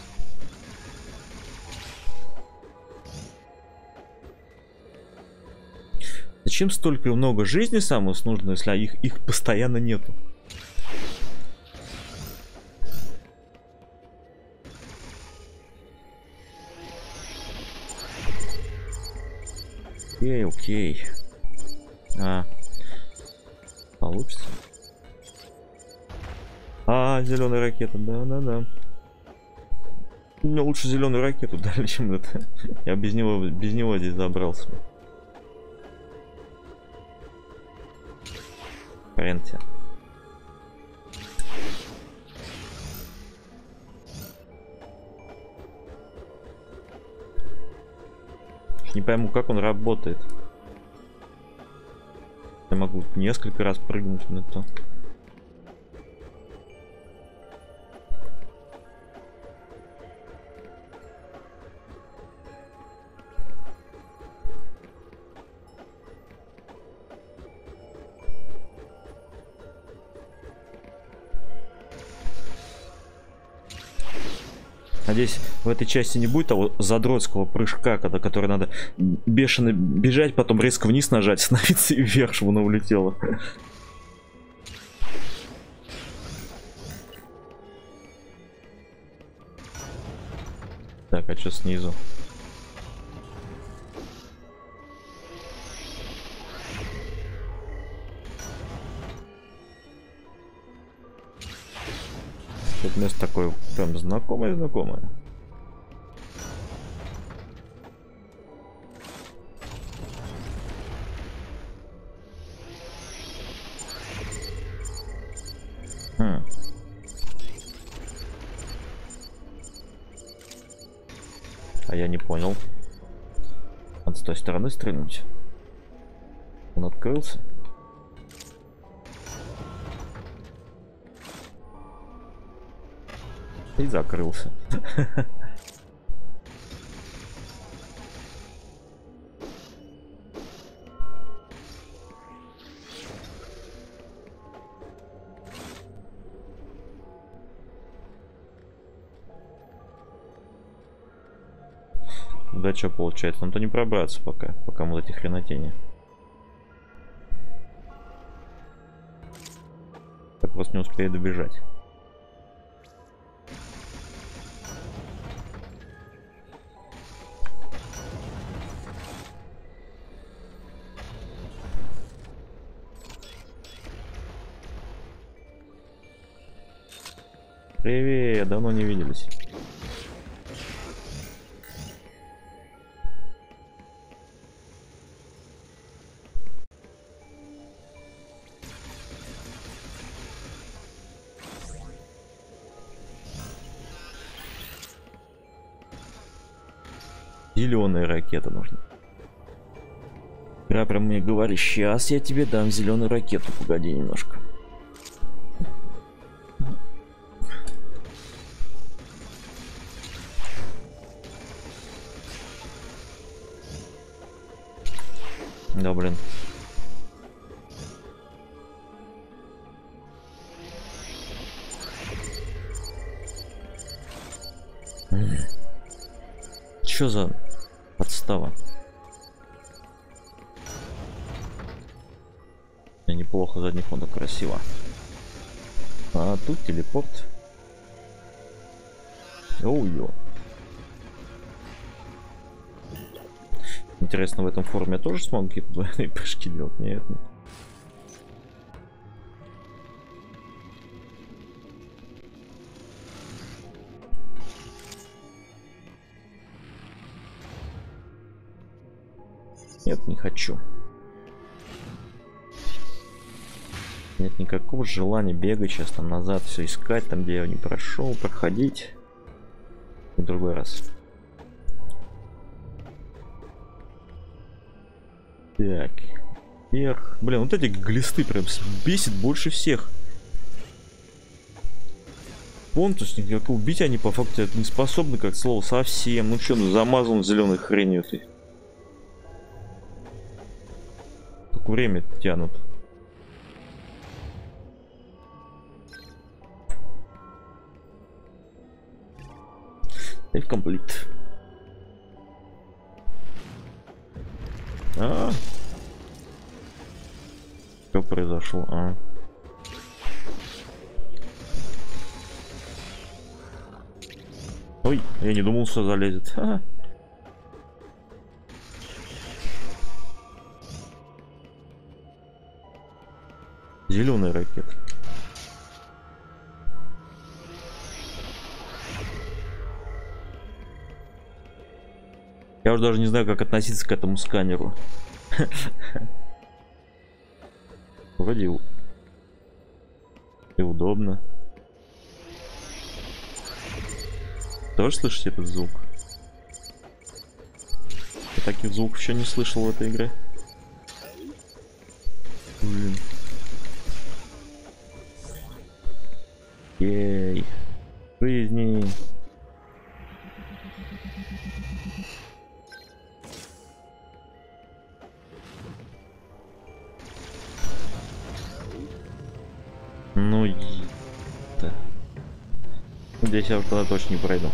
Зачем столько много жизни Самус нужно, если их, их постоянно нету? Окей, окей. А. Получится. А, зеленая ракета, да-да-да. Мне лучше зеленую ракету дали, чем это. Я без него, без него здесь забрался. Хрен тебе. Не пойму, как он работает. Я могу несколько раз прыгнуть на то. Надеюсь, в этой части не будет того задротского прыжка, когда, который надо бешено бежать, потом резко вниз нажать, остановиться и вверх, чтобы она улетела. Так, а что снизу? Тут место такое прям знакомое-знакомое. Хм. А я не понял. Надо с той стороны стрельнуть. Он открылся. И закрылся. Да что получается? Нам-то не пробраться пока, пока мы эти хренотени. Я просто не успею добежать. Привет, давно не виделись. Зеленая ракета нужна. Игра прям мне говорит, сейчас я тебе дам зеленую ракету, погоди немножко. Да, блин. Чё за подстава? Неплохо, задний фон, красиво. А тут телепорт. Оу-ё. Интересно, в этом форуме я тоже смогу какие-то двойные прыжки делать? Нет, нет. Нет, не хочу. Нет никакого желания бегать сейчас там назад, все искать, там где я не прошел, проходить. В другой раз. Так. Вверх. Блин, вот эти глисты прям бесит больше всех. Понтус никак убить они по факту это не способны, как слово совсем. Ну что, ну замазан зеленой хренью ты. Только время тянут. Сейф комплит. А, что произошло? А. Ой, я не думал, что залезет. А. Зеленая ракета. Я уже даже не знаю, как относиться к этому сканеру. Вроде и удобно. Тоже слышите этот звук? Я таких звуков еще не слышал в этой игре. Блин. Ей. Жизни. Ну и... Да. Здесь я уже тогда точно не пройду.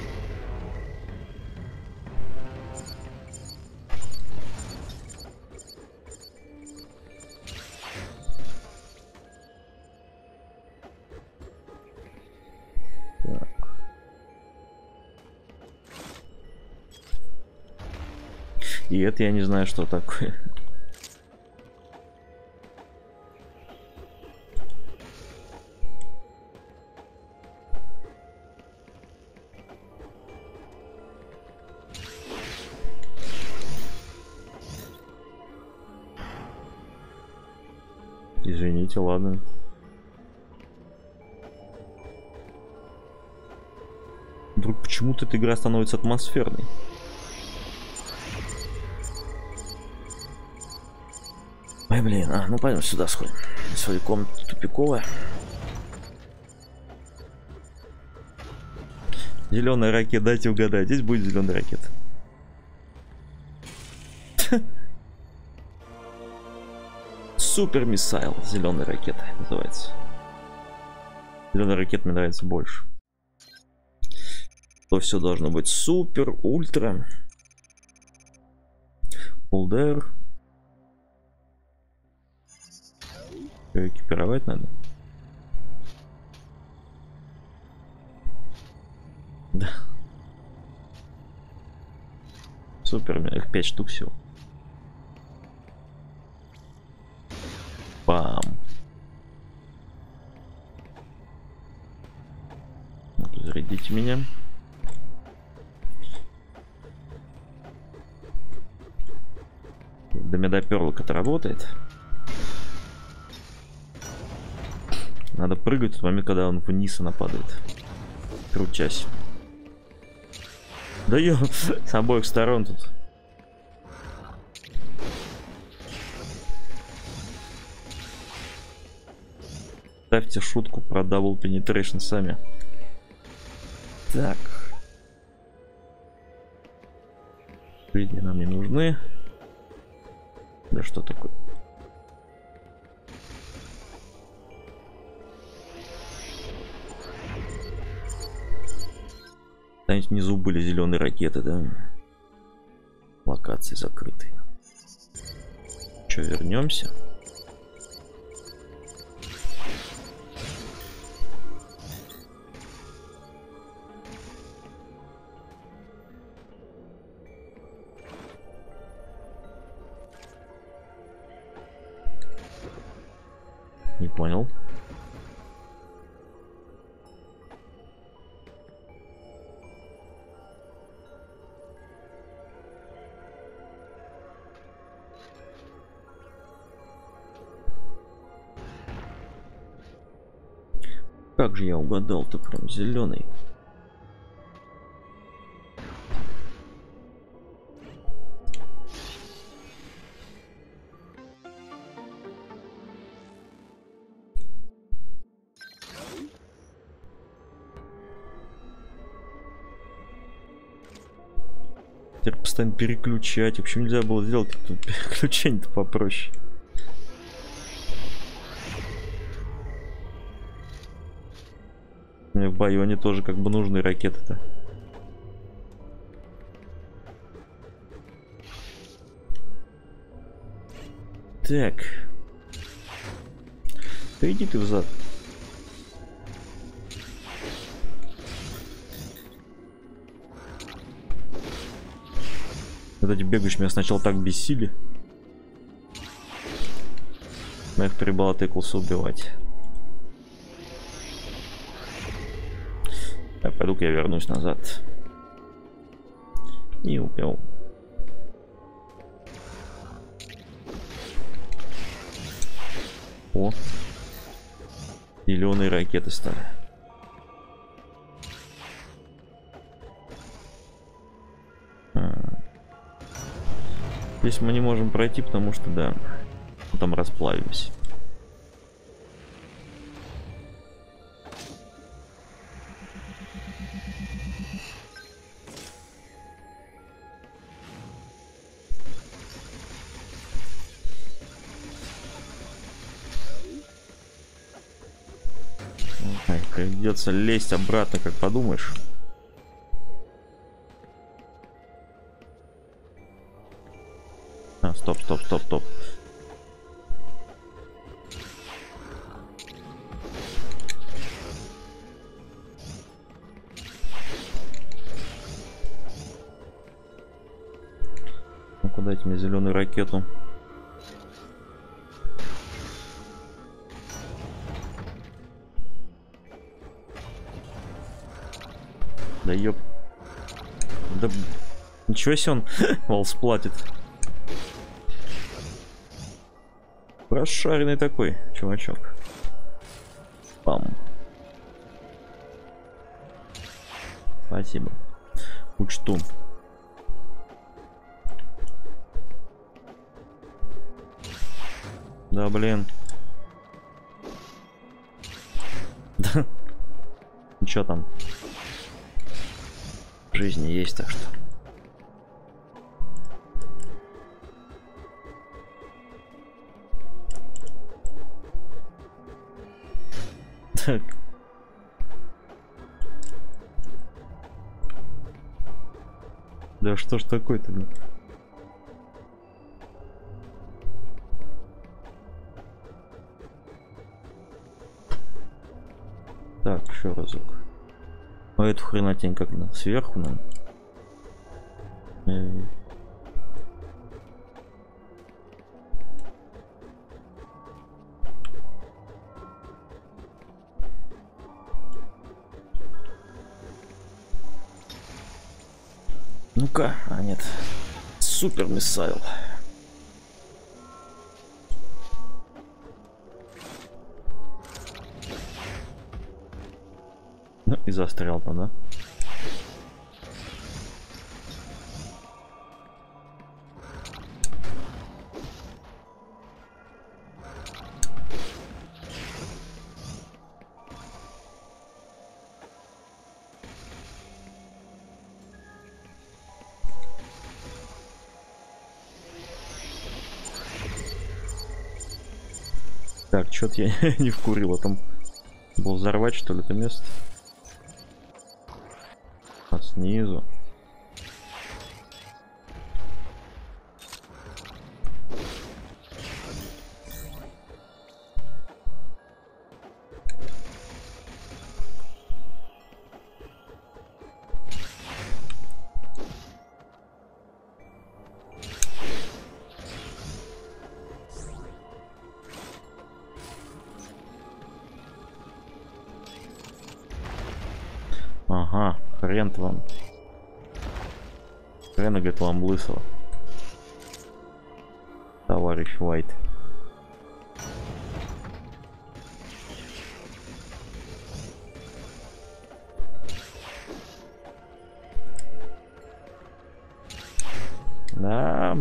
Так. И это я не знаю, что такое. Извините, ладно. Вдруг почему-то эта игра становится атмосферной. Ой, блин, а, ну пойдем сюда сходим. Свою комнату тупиковая. Зеленая ракета, дайте угадать. Здесь будет зеленая ракета. Супер миссайл. Зеленая ракета называется. Зеленая ракета мне нравится больше. То все должно быть супер, ультра. Улдер. Экипировать надо. Да. Супер, у меня их пять штук всего. Бам. Зарядите меня. До медоперлок это работает. Надо прыгать в тот момент, когда он вниз и нападает. Крутясь. Да ё, с обоих сторон тут. Ставьте шутку про Double Penetration сами. Так. Жизни нам не нужны. Да что такое? Там внизу были зеленые ракеты, да? Локации закрытые. Че, вернемся? Не понял. Как же я угадал-то, прям зеленый. Теперь постоянно переключать. В общем, нельзя было сделать переключение-то попроще. Мне в бою они тоже как бы нужны, ракеты-то. Так. Да иди ты взад. Когда ты бегаешь, меня сначала так бесили. Но их прибало тыкался убивать. Так, пойду-ка я вернусь назад. И убил. О. Зеленые ракеты стали. Здесь мы не можем пройти, потому что, да, мы там расплавимся. Ой, придется лезть обратно, как подумаешь. А, стоп, стоп, стоп, стоп. Ну куда дайте мне зеленую ракету? Да ёп. Да ничего себе он волс платит. Прошаренный такой чувачок. Пам. Спасибо. Учту. Да блин. Да. Ничего там. В жизни есть, так что. Так. Да что ж такое-то? Так, еще разок. А эту хренотень как на сверху нам. Э. Ну-ка, а нет. Супер миссайл. Ну и застрял там, да? Так, что-то я не вкурил, а там был взорвать, что ли, это место? А снизу. Ага, хрен вам. Хрена, говорит, вам лысого. Товарищ Уайт. Да.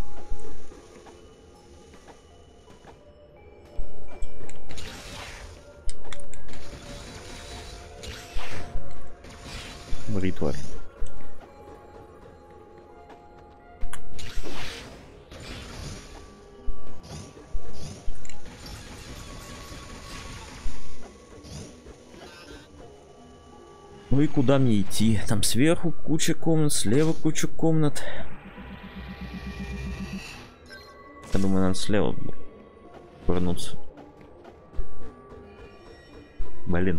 Мри, тварь. Ну и куда мне идти? Там сверху куча комнат, слева куча комнат. Я думаю, надо слева вернуться. Блин.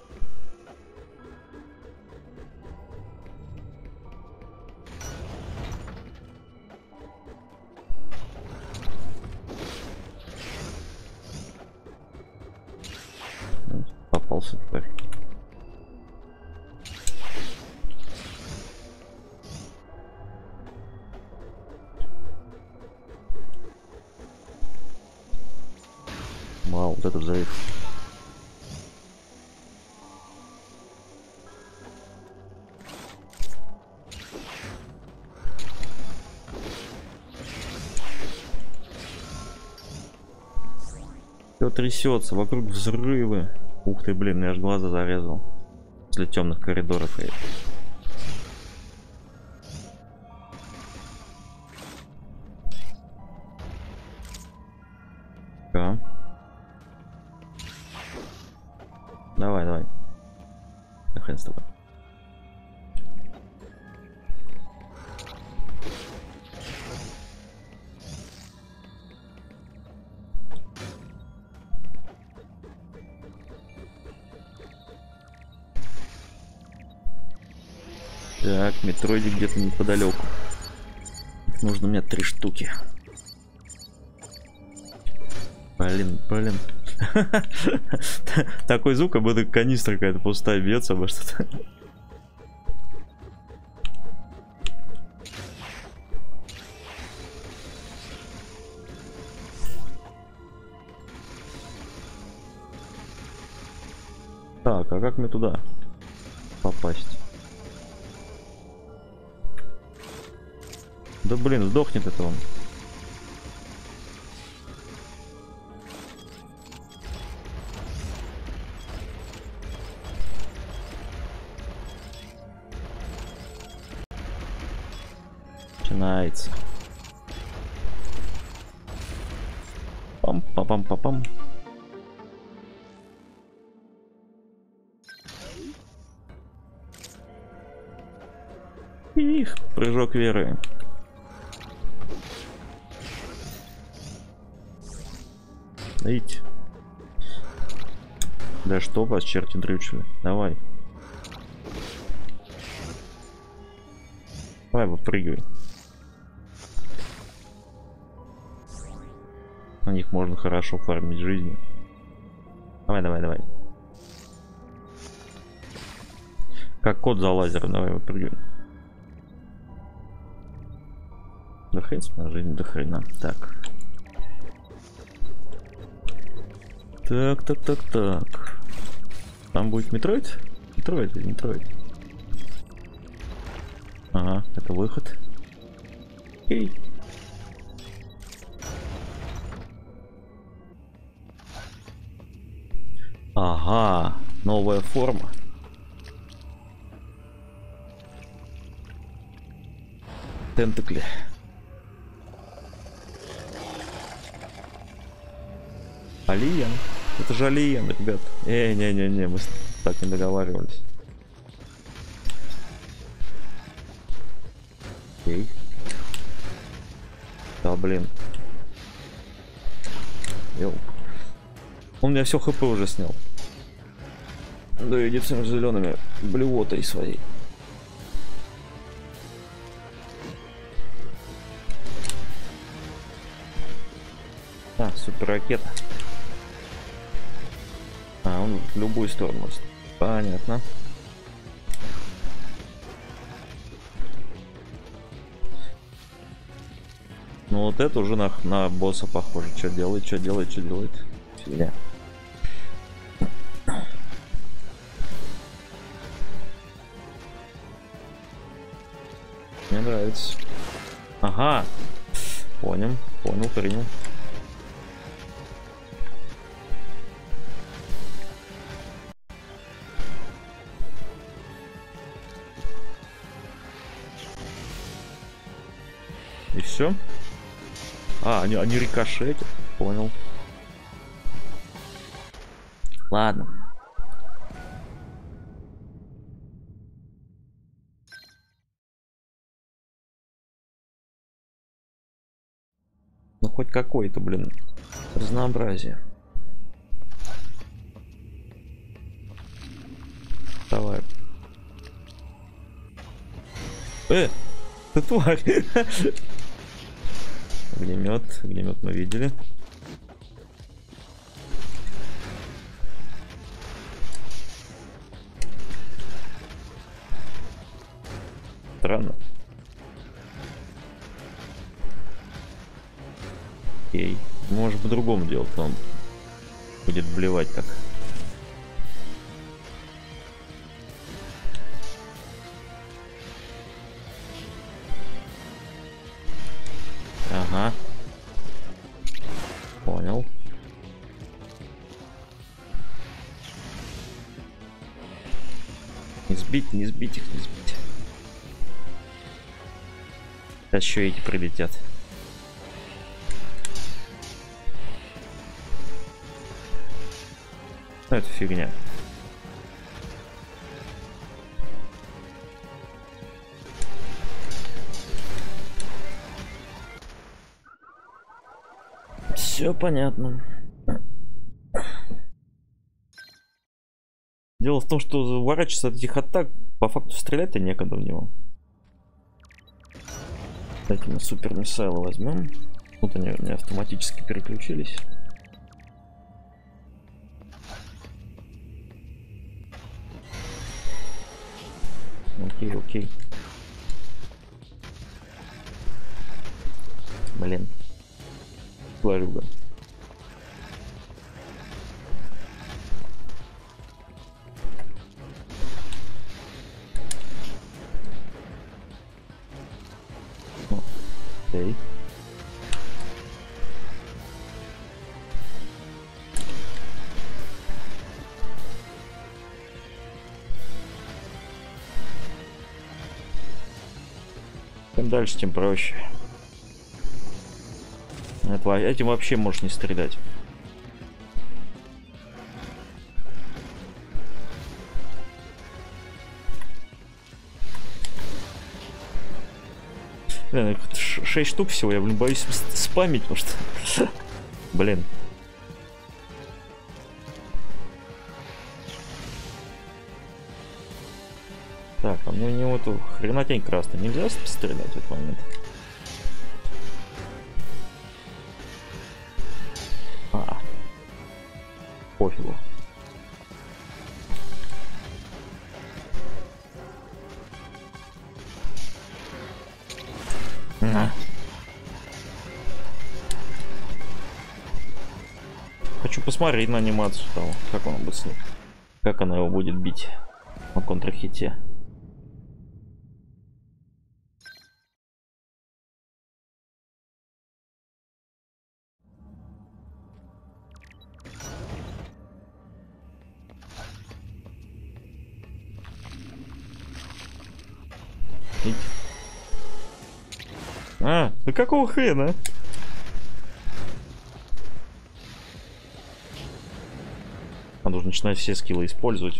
Попался теперь. Вау, вот это взрыв. Все трясется, вокруг взрывы. Ух ты, блин, я аж глаза зарезал. Для темных коридоров. Да. Давай, давай. Да хрен с тобой. Так, метроиди где-то неподалеку. Нужно мне три штуки. Блин, блин. Такой звук, как будто канистра какая-то пустая бьется обо что-то. Так, а как мне туда попасть? Да блин, сдохнет это он. Начинается. Пам-пам-пам-пам. Их, прыжок веры. Идите. Да что вас черти дрючили? Давай. Давай, выпрыгивай. На них можно хорошо фармить жизнью. Давай, давай, давай. Как кот за лазером, давай выпрыгивай. Да хрен на жизнь, до хрена. Так. Так, так, так, так. Там будет Метроид? Метроид или Метроид? Ага, это выход. Окей. Ага, новая форма. Тентакли. Алиен. Это же Алиен, ребят. Эй, не-не-не, мы так не договаривались. Окей. Да, блин. Йоу. Он меня все хп уже снял. Да, идет с зелеными блевотой своей. А, супер ракета. А, он в любую сторону может. Понятно. Ну вот это уже на, на босса похоже. Что делает, что делает, что делает. Фигня. Мне нравится. Ага. Понял, понял, принял. И все? А, они, они рикошетят. Понял. Ладно. Ну хоть какое-то, блин, разнообразие. Давай. Э, ты тварь. Огнемет, огнемет мы видели. Странно. Окей. Может по-другому делать, но он будет блевать так. Ага. Понял. Не сбить, не сбить их, не сбить. А еще эти прилетят. Ну, это фигня. Все понятно. Дело в том, что уворачиваться от этих атак, по факту стрелять-то некогда в него. Давайте мы супер миссайлы возьмем. Вот они у меня автоматически переключились. Окей, окей. Блин. Тварюга. Окей. Чем дальше, тем проще. Это, этим вообще можешь не стрелять. Блин, шесть штук всего, я, блин, боюсь спамить, потому что... Блин. Так, а мне у него эту хренотень красную нельзя стрелять в этот момент? А, пофигу. На. Хочу посмотреть на анимацию того, как он будет, как она его будет бить на контрхите. А, да какого хрена? Надо уже начинать все скиллы использовать.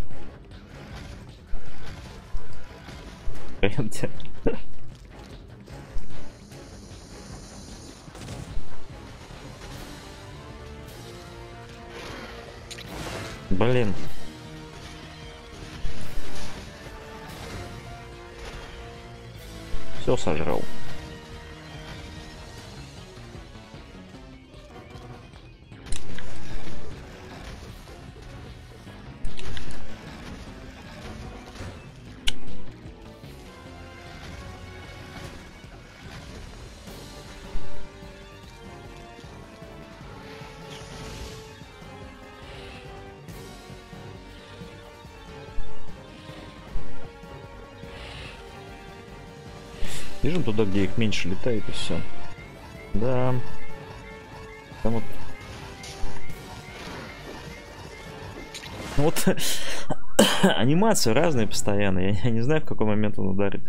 Блин. Все сожрал. Бежим туда, где их меньше летает, и все. Да. Там вот. Вот анимации разные постоянно. Я, я не знаю, в какой момент он ударит.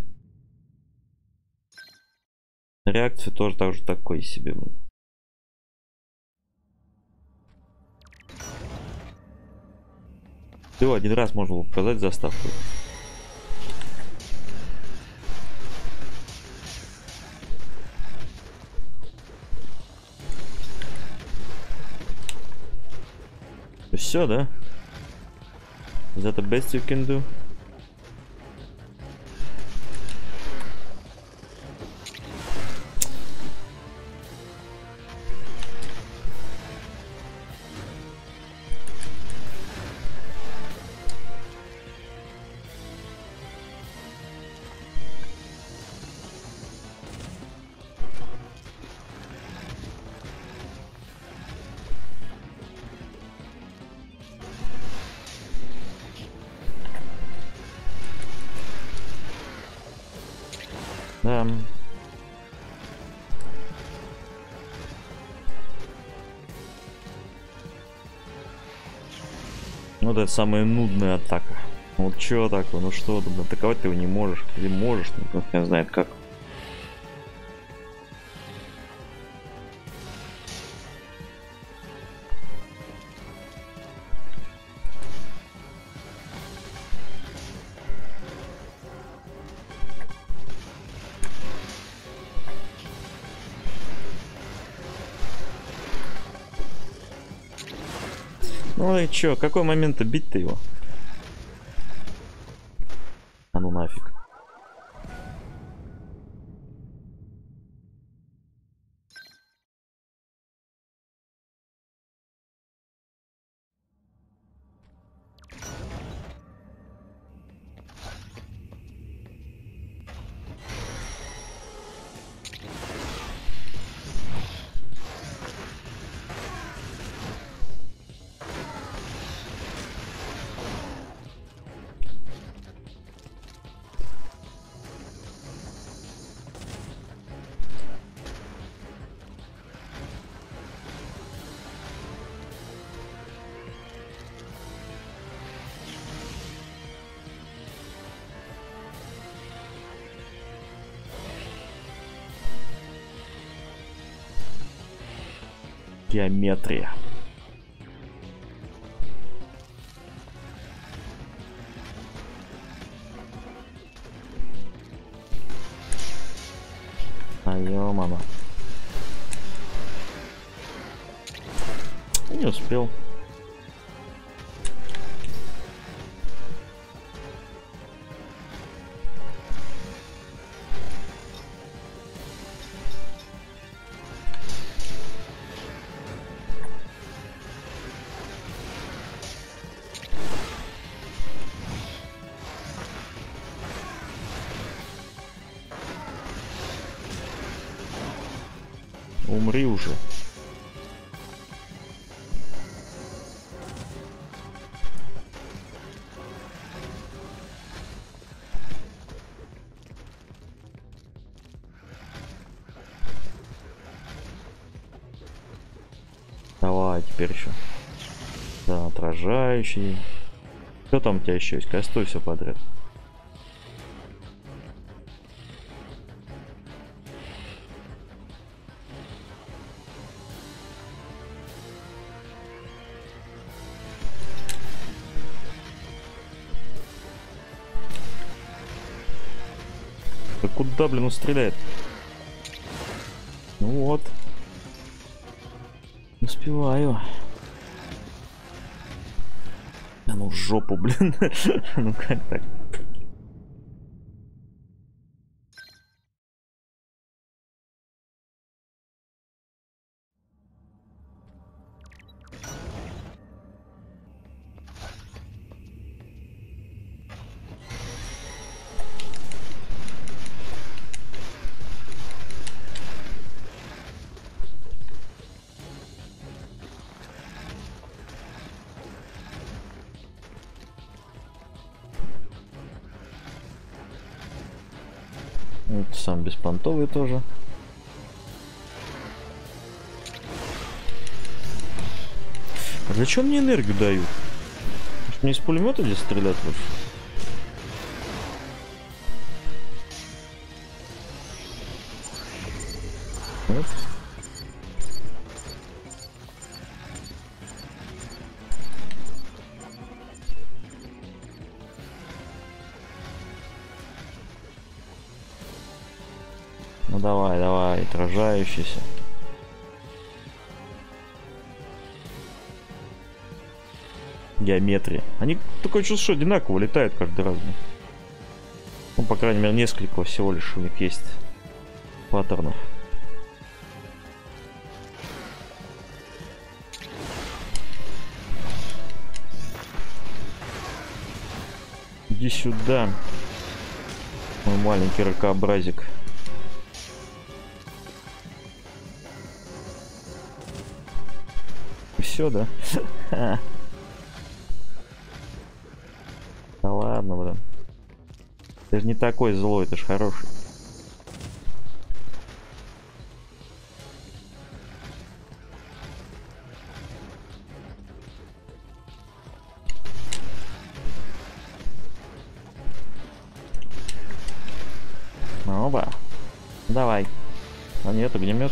Реакция тоже так же такой себе. Все, один раз можно было показать заставку. Все, да? Is that the best you can do? Да. Вот это самая нудная атака. Вот чё такое? Ну что, атаковать ты его не можешь. Или можешь, никто не знает как. Ну и чё, какой момент бить-то его? А ну нафиг. Геометрия. А ё мама. Не успел. Умри уже. Давай, теперь еще. Да, отражающий. Что там у тебя еще есть? Кастой все подряд. Да куда, блин, он стреляет? Ну вот. Успеваю. Да ну в жопу, блин. Ну как так? Вот сам беспонтовый тоже. А для чего мне энергию дают? Может, мне из пулемета здесь стрелять лучше? Нет? Ну давай, давай, отражающийся. Геометрия. Они такое чувство, что одинаково летают каждый раз. Ну, по крайней мере, несколько всего лишь у них есть паттернов. Иди сюда, мой маленький ракообразик. Все, да? Да ладно, блин. Ты же не такой злой, ты ж хороший. Оба. Давай. А нет, огнемет.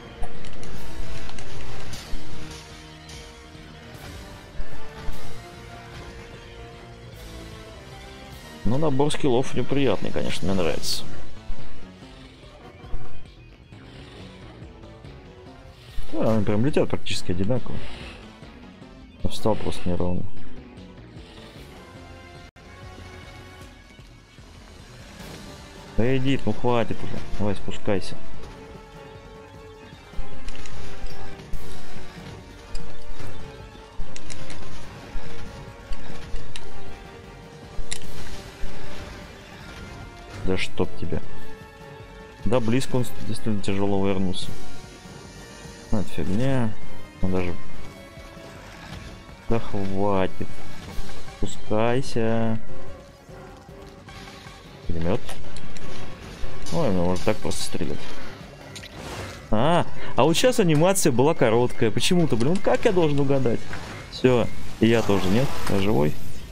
Ну, набор скиллов неприятный, конечно, мне нравится. Да, они прям летят практически одинаково. Я встал просто неровно. Да иди, ну хватит уже. Давай спускайся. Да чтоб тебя. Да, близко он действительно тяжело вернулся. Ну, это фигня. Он даже... Да хватит. Спускайся. Пулемет. Ой, ну может так просто стрелять. А, а вот сейчас анимация была короткая. Почему-то, блин, как я должен угадать? Все, и я тоже, нет? Я живой.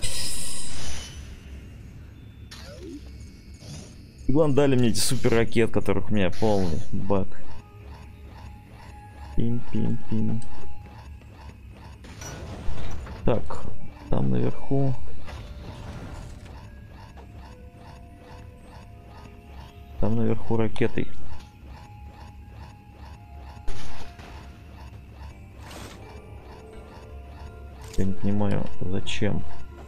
Главное, дали мне эти супер ракет, которых у меня полный бак. Пин-пин-пин. Так, там наверху. Там наверху ракетой. Я не понимаю, зачем.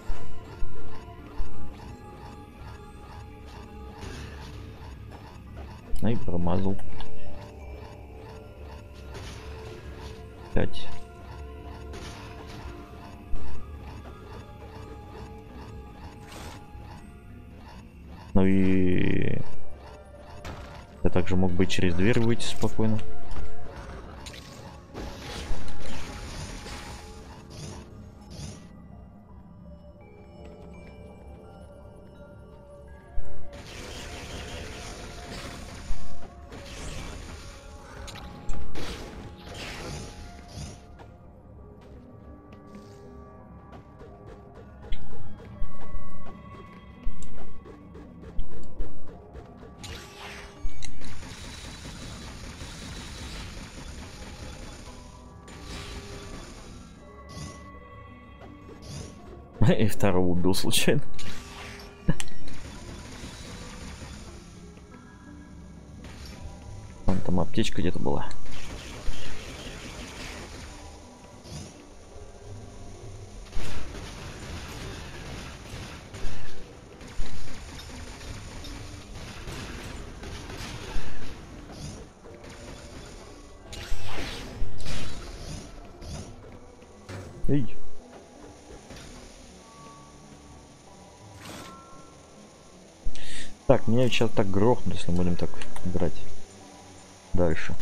Ай, промазал. Пять. Ну и... Я также мог бы через дверь выйти спокойно. И второго убил случайно. Аптечка где-то была. Эй. Так, меня сейчас так грохнут, если будем так играть дальше.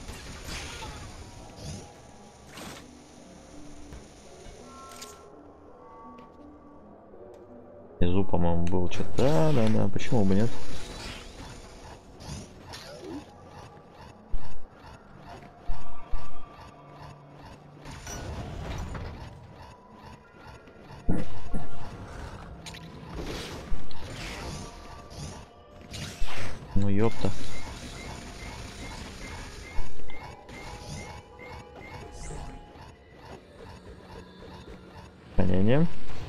Внизу, по-моему, был что-то. Да, да, да. Почему бы нет? Ну ёпта. Не-не.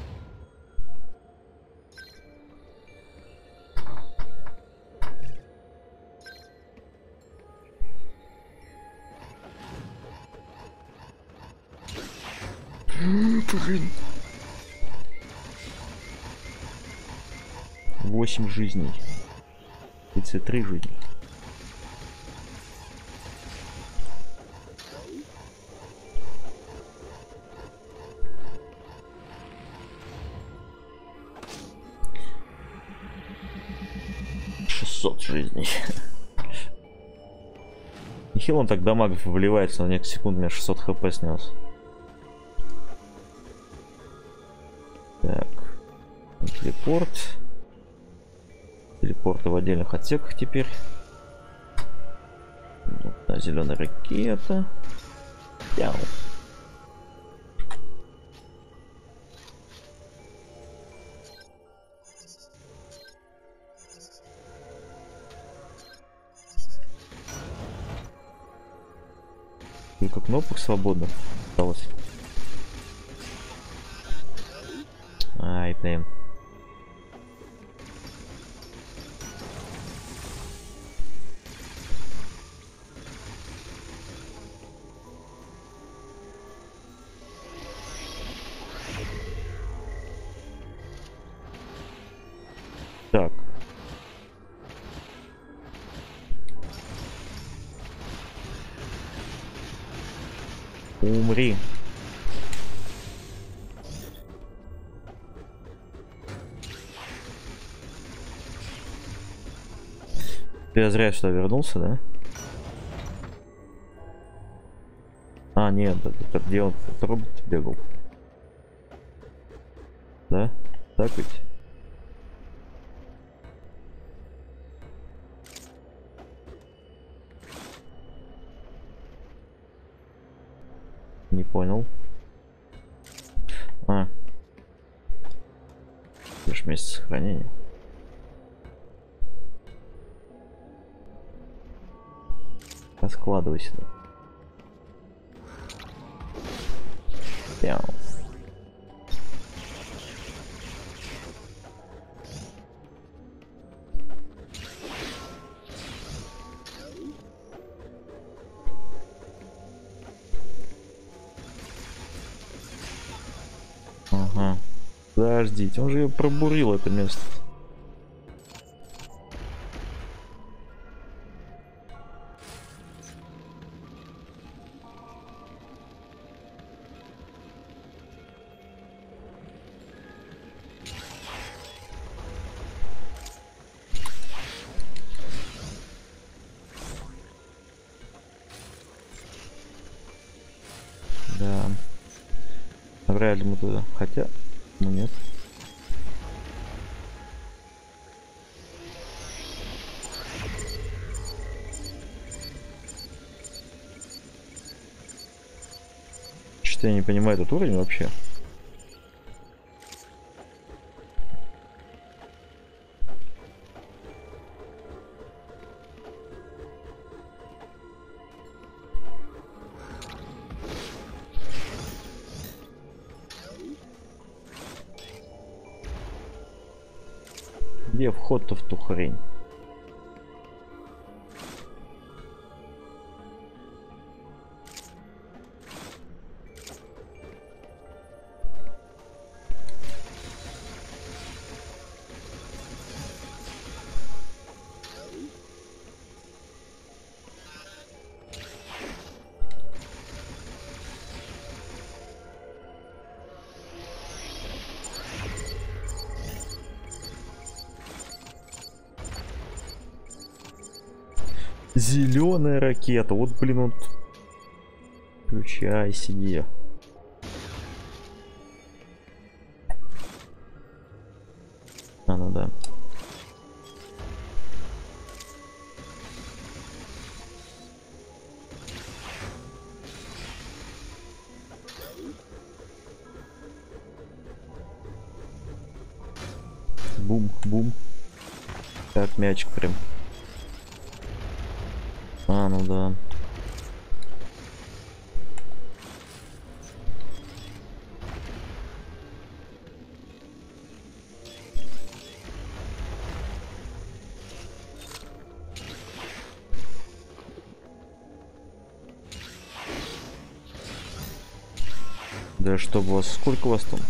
Восемь жизней. тридцать три жизни. шестьсот жизней. Нехило он так дамагов вливается, на несколько секунд у меня шестьсот хп снес. Так. Телепорт. Телепорты в отдельных отсеках теперь. Вот, зеленая ракета. Яу. Сколько кнопок свободно осталось? Ай, блин. Так. Умри. Я зря сюда вернулся, да? А, нет, это где он? Это робот бегал. Да? Так ведь? Не понял. А. Лишь месяц сохранения. Раскладывай сюда. Пяу. Ага. Подождите, он же ее пробурил, это место. Да. Вряд ли мы туда. Хотя, ну нет. Что-то я не понимаю этот уровень вообще. Где вход-то в ту хрень? Зеленая ракета. Вот, блин, вот. Включай себе. А, ну да. Бум, бум. Как мячик прям. А, ну да. Да чтобы у вас, сколько у вас там?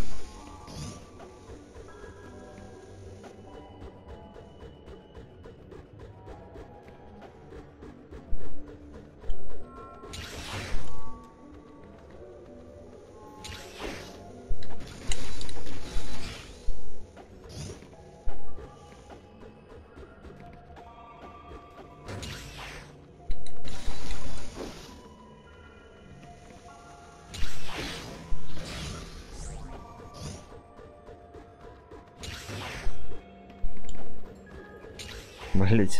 Блять.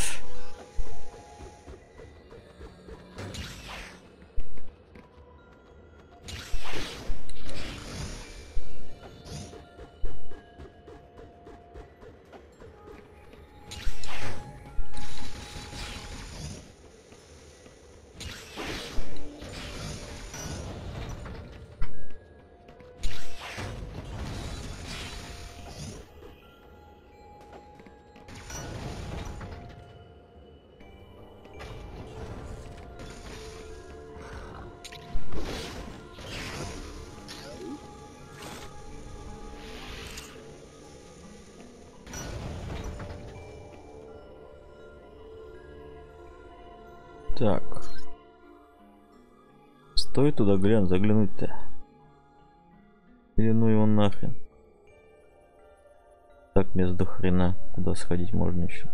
Так. Стоит туда глянуть, заглянуть-то. Или ну его нахрен. Так, мест до хрена. Куда сходить можно еще?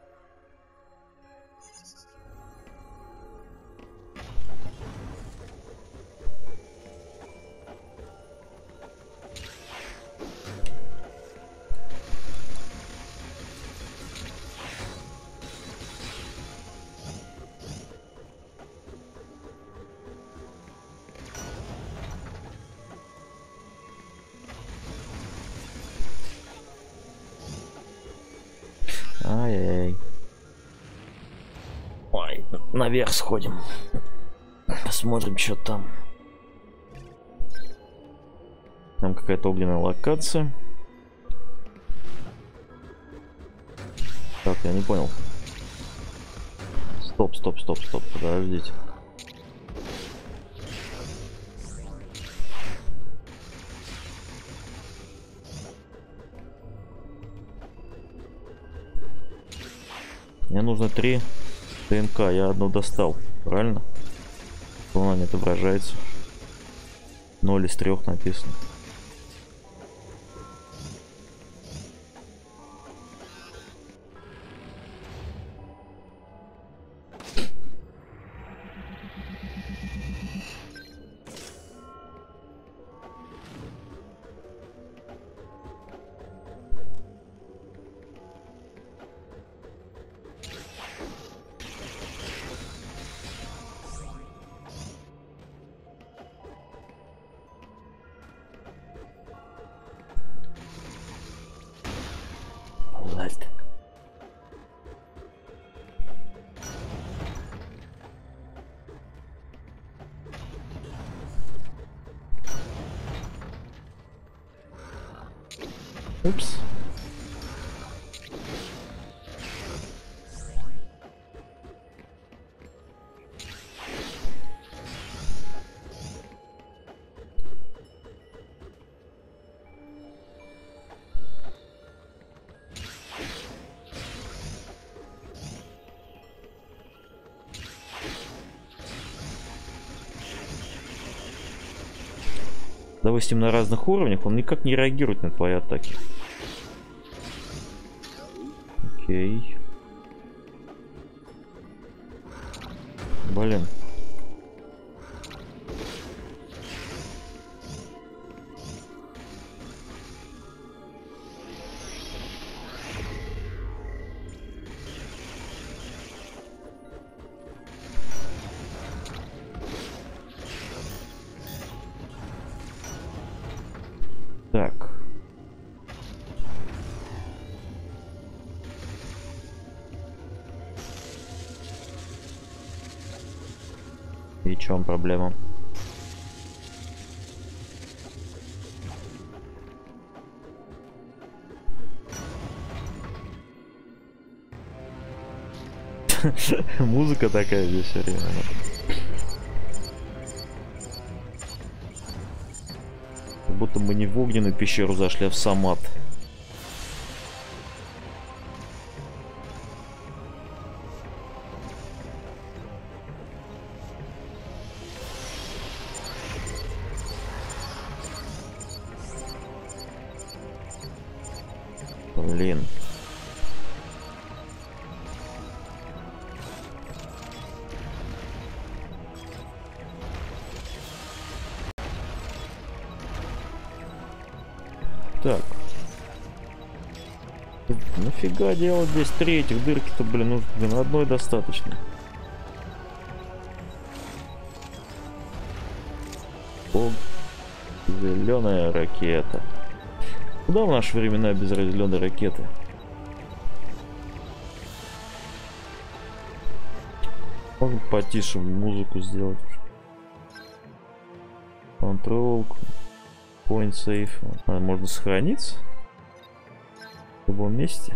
Ай-яй-яй. Ой, наверх сходим. Посмотрим, что там. Там какая-то огненная локация. Так, я не понял. Стоп, стоп, стоп, стоп, подождите. Мне нужно три ДНК, я одну достал, правильно? Она не отображается. Ноль из трех написано. Упс. Допустим, на разных уровнях он никак не реагирует на твои атаки. Окей. Блин. Так. И в чем проблема? Музыка такая здесь все время. Как будто мы не в огненную пещеру зашли, а в Самат. Блин. Так. Нафига делать здесь три этих дырки-то, блин, ну, блин, одной достаточно. О, зеленая ракета. Куда в наши времена без зеленой ракеты? Можно потише музыку сделать. Control. Point safe. А, можно сохраниться в любом месте.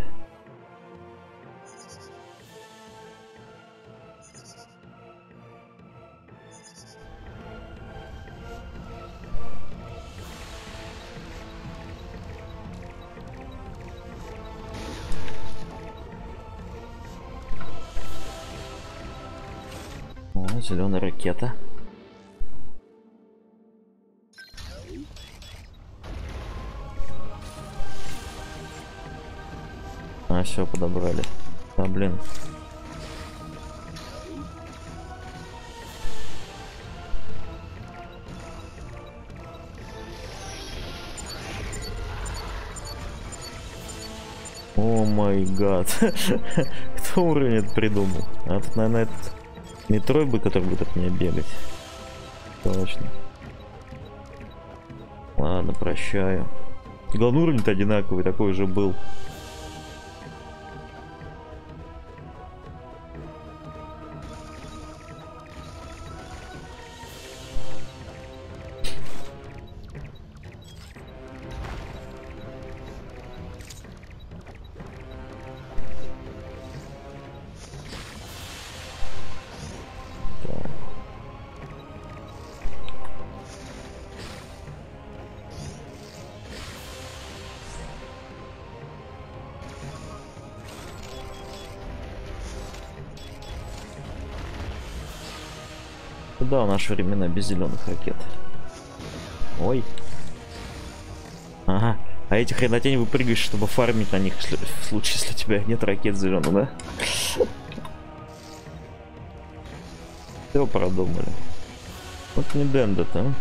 О, зеленая ракета. А, все, подобрали. А, блин. О май гад. Кто уровень это придумал? А тут, наверное, этот Метрой бы, который будет от меня бегать. Точно. Ладно, прощаю. Главный уровень-то одинаковый, такой же был. Да, в наши времена без зеленых ракет. Ой. Ага. А эти хренотени выпрыгаешь, чтобы фармить на них в случае, если у тебя нет ракет зеленых, да? Все продумали. Вот не Дендет, а?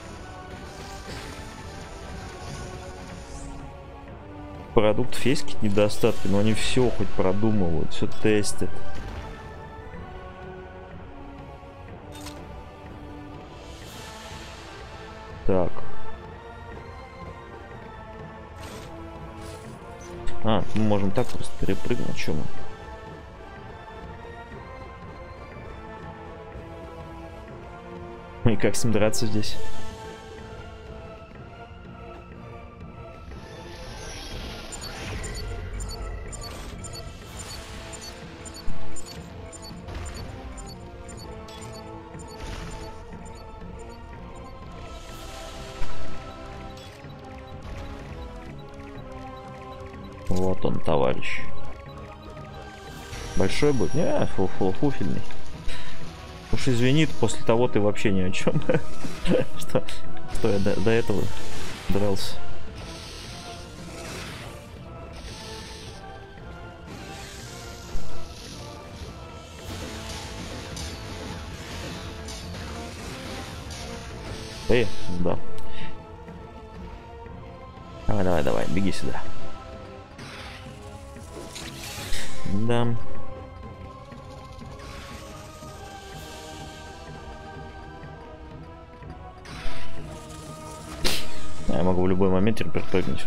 Продуктов есть какие-то недостатки, но они все хоть продумывают, все тестят. Так. А, мы можем так просто перепрыгнуть, что мы? И как с ним драться здесь? Вот он, товарищ. Большой будет? Не, фуфельный. Уж извини, после того ты вообще ни о чем. Что, что я до, до этого дрался. Эй, да. Давай, давай, давай, беги сюда. Да. Я могу в любой момент теперь прыгнуть.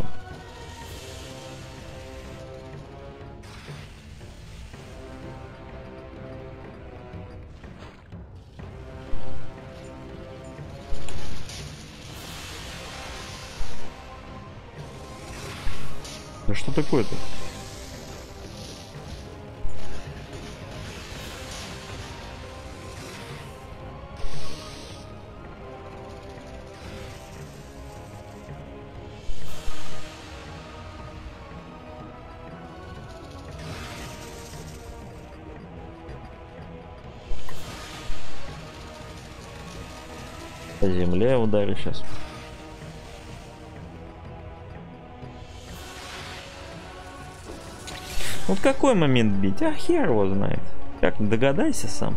Да что такое-то? По земле ударю сейчас. Вот какой момент бить? А хер его знает. Как, догадайся сам.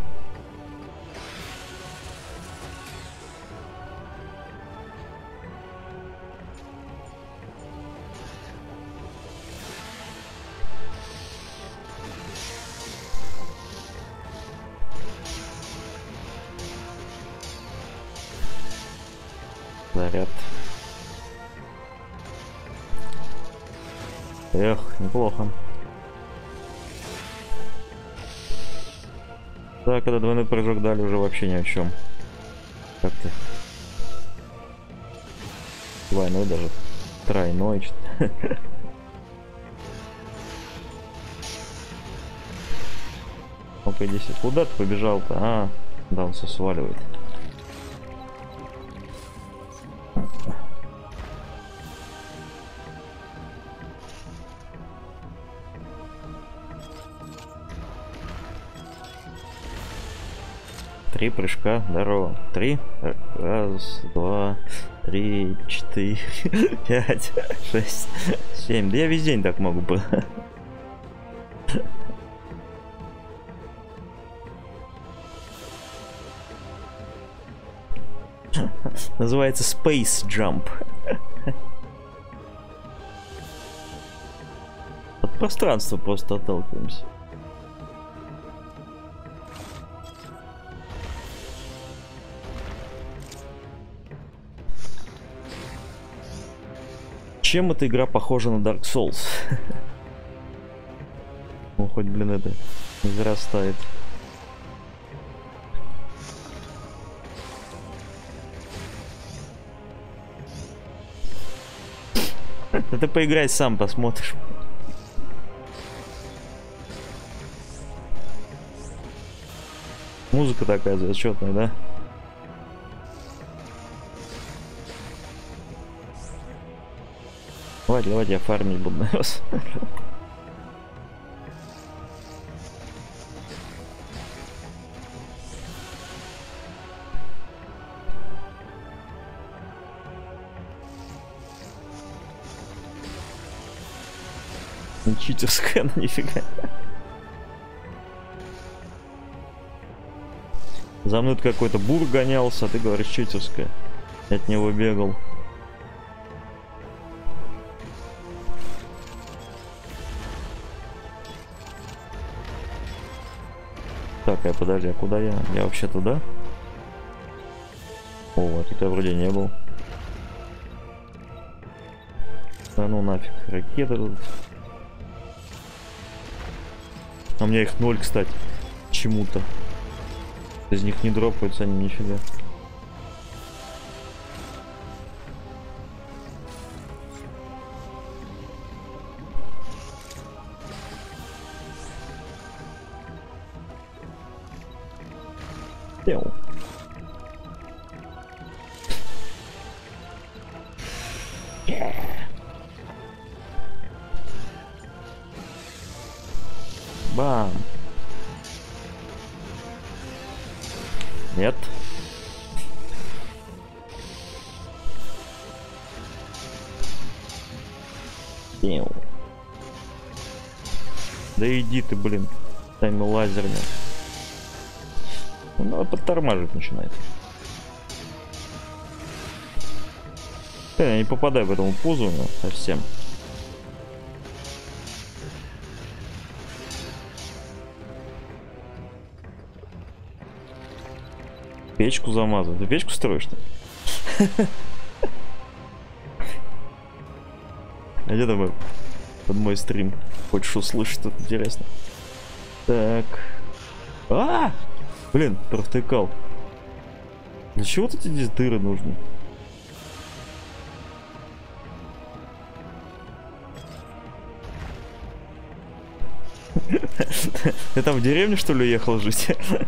Заряд. Эх, неплохо. Да, когда двойной прыжок дали, уже вообще ни о чем. Как ты? Двойной даже. Тройной. Ну-ка, иди сюда. Куда ты побежал-то? А, да, он все сваливает. Три прыжка, здорово. Три. Раз, два, три, четыре, пять, шесть, семь. Да я весь день так могу бы. Называется Space Jump. От пространства просто отталкиваемся. Чем эта игра похожа на Dark Souls? Ну, хоть, блин, это не зарастает. Да ты поиграй сам, посмотришь. Музыка такая зачетная, да? Давайте, давайте я фармить буду на вас. Не читерская, ну нифига. За мной какой-то бур гонялся, а ты говоришь читерская. Я от него бегал. Так, я подожди, а куда я? Я вообще туда? О, а тут я вроде не был. Да ну нафиг, ракеты тут. А у меня их ноль, кстати. Чему-то. Из них не дропаются они нифига. Пел. Бам. Нет. Пел. Да иди ты, блин, тайм лазерный. Ну, надо подтормаживать начинает. Я не попадаю в этому позу, но совсем. Печку замазать. Ты печку строишь-то? А где там под мой стрим? Хочешь услышать что-то интересное? Так. А! Блин, провтыкал. Для чего тут эти дыры нужны? Ты там в деревне, что ли, ехал жить?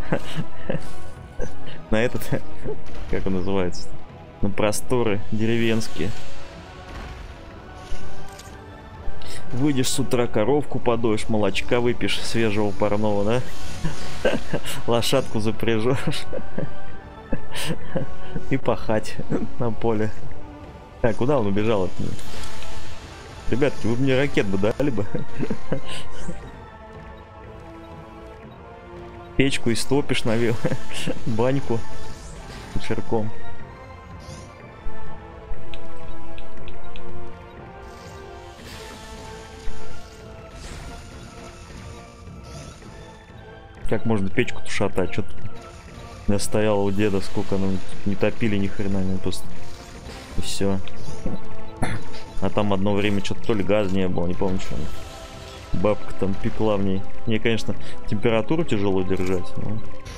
На этот, как он называется? На просторы деревенские. Выйдешь с утра, коровку подоешь, молочка выпьешь свежего парного, да? Лошадку запряжешь. И пахать на поле. Так, куда он убежал от меня? Ребятки, вы мне ракет бы дали бы. Печку истопишь, навел. Баньку вечерком. Как можно печку-то шатать? Что-то я стоял у деда, сколько она не топили ни хрена, не просто. И все. А там одно время что-то то ли газ не было, не помню, что. Бабка там пекла в ней. Мне, конечно, температуру тяжело держать, но...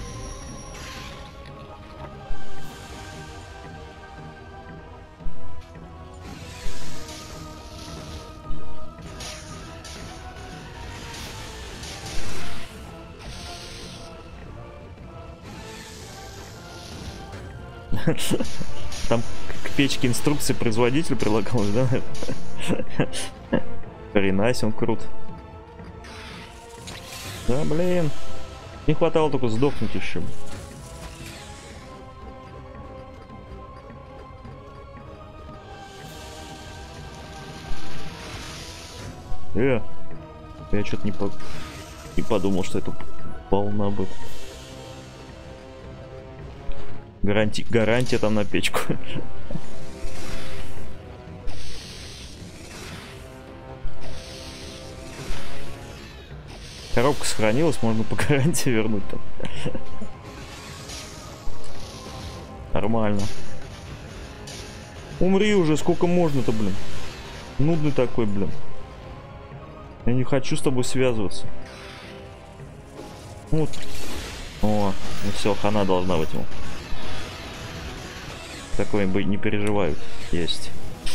Там к печке инструкции производителя прилагалось, да? Хренась, он крут. Да, блин. Не хватало только сдохнуть еще. Э, я что-то не, по... не подумал, что это волна будет. Гаранти... Гарантия там на печку. Коробка сохранилась, можно по гарантии вернуть там. Нормально. Умри уже, сколько можно-то, блин. Нудный такой, блин. Я не хочу с тобой связываться. Вот. О, ну все, хана должна быть ему. Такое бы не переживают. Есть.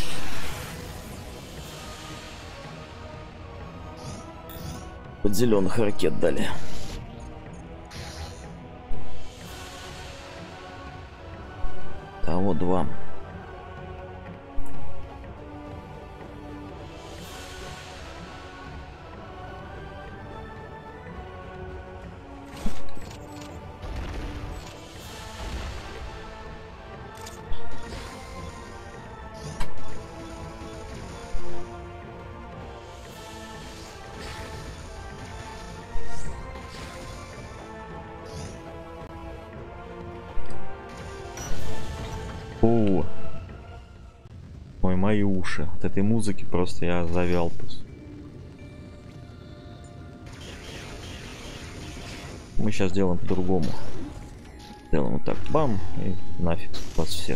Под зеленых ракет дали. Того два. О, ой, мои уши. От этой музыки просто я завял. Мы сейчас делаем по-другому. Делаем вот так, бам, и нафиг вас всех.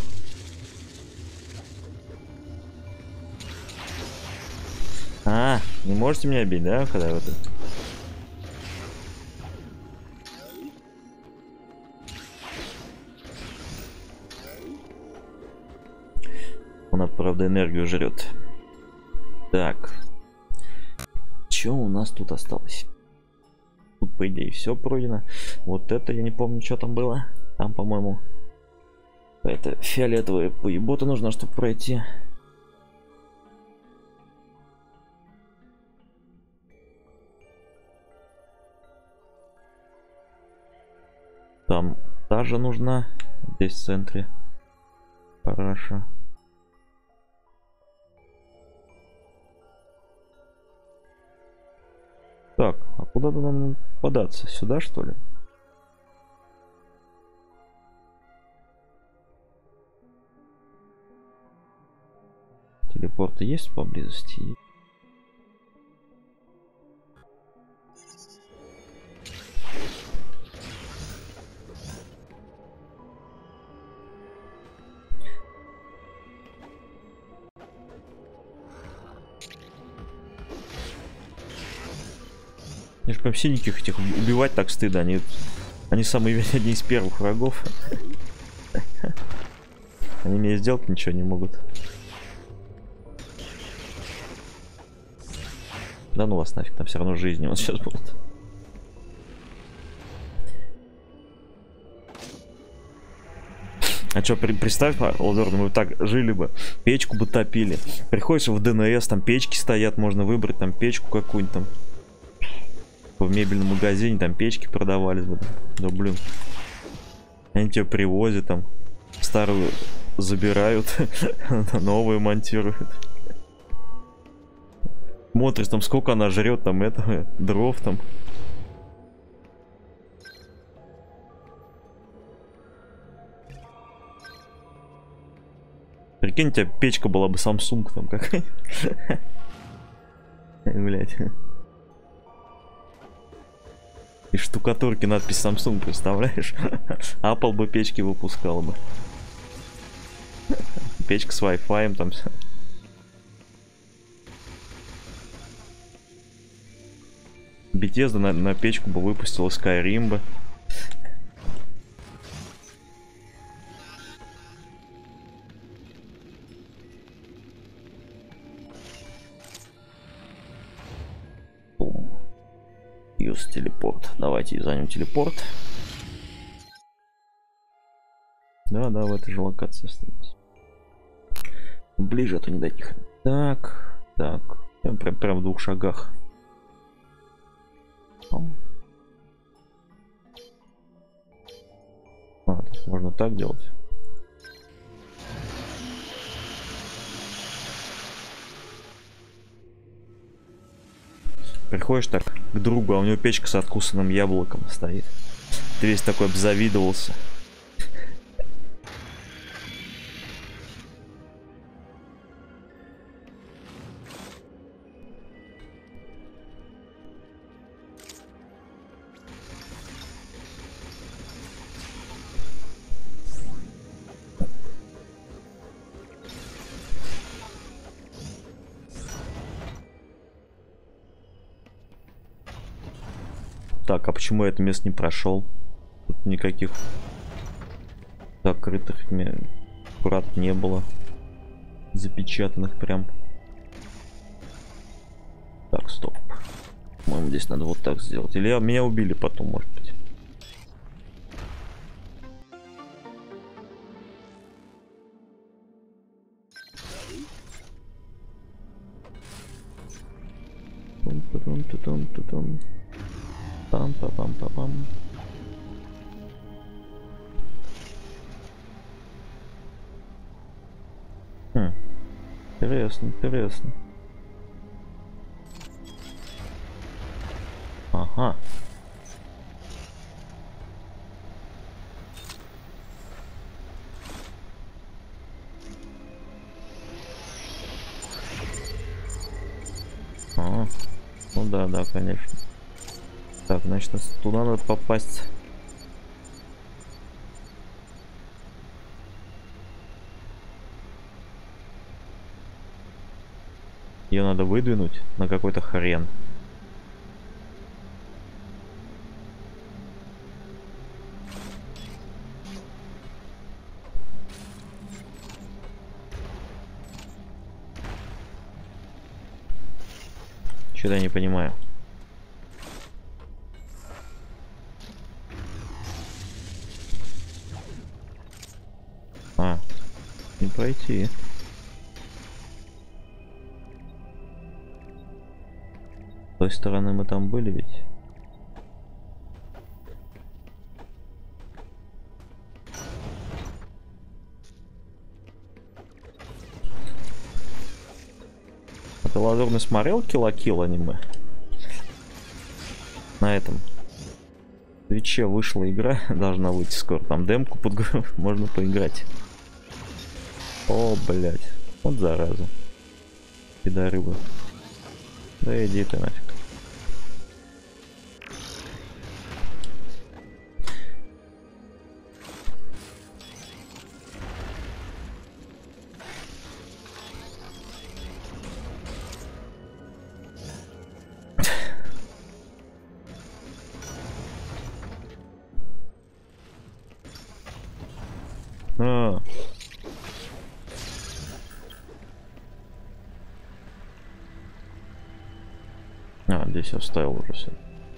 А, не можете меня бить, да, когда вот это? Она, правда, энергию жрет. Так. Что у нас тут осталось? Тут, по идее, все пройдено. Вот это я не помню, что там было. Там, по-моему, это фиолетовая поебота нужна, чтобы пройти. Там та же нужна. Здесь в центре. Параша. Так, а куда нам податься? Сюда, что ли? Телепорты есть поблизости? Мне же прям синеньких этих убивать так стыдно. Они, они самые одни из первых врагов. Они мне сделать ничего не могут. Да ну вас нафиг, там все равно жизни вот сейчас будут. А чё, при, представь, Лазер, мы так жили бы, печку бы топили. Приходишь в ДНС, там печки стоят, можно выбрать там печку какую-нибудь там. В мебельном магазине там печки продавались бы. Да блин. Они тебе привозят там. Старую забирают. Новую монтируют. Смотришь там сколько она жрет там этого дров там. Прикинь, у тебя печка была бы Samsung там какая. Блять. И штукатурки надпись Samsung, представляешь? Apple бы печки выпускал бы. Печка с Wi-Fi там все. Bethesda на, на печку бы выпустила Skyrim бы. Use телепорт. Давайте юзанем телепорт. Да, да, в этой же локации остается. Ближе, а то не до них. Так, так. Прям, прям, прям в двух шагах. А, тут можно так делать. Приходишь так к другу, а у него печка с откусанным яблоком стоит. Ты весь такой обзавидовался. Так, а почему я это место не прошел? Тут никаких закрытых врат не было. Запечатанных прям. Так, стоп. По-моему, здесь надо вот так сделать. Или я, меня убили потом, может быть. Тум-тум-тум-тум-тум. Пам-пам-пам-пам. Хм. Интересно, интересно. Ага. А, ну да, да, конечно. Так, значит, туда надо попасть. Ее надо выдвинуть на какой-то хрен. Что-то я не понимаю. А, не пройти. С той стороны мы там были ведь. А ты, Лазурный, смотрел Kill la Kill аниме? На этом в Твиче вышла игра, должна выйти скоро. Там демку под... можно поиграть. О, блять, вот зараза. Пидорыба. Да иди ты нафиг. А. А, здесь я вставил уже все.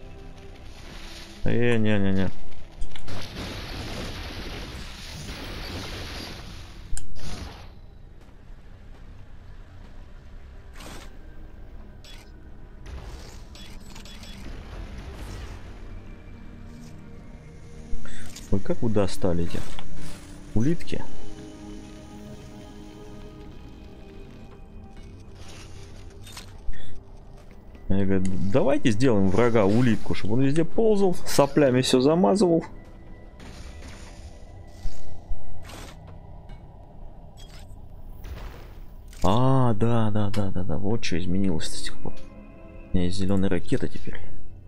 Э, не-не-не. Ой, как вы достали эти улитки? Я говорю, давайте сделаем врага улитку, чтобы он везде ползал, соплями все замазывал. А, да, да, да, да, да. Вот что изменилось с тех пор. У меня есть зеленая ракета теперь.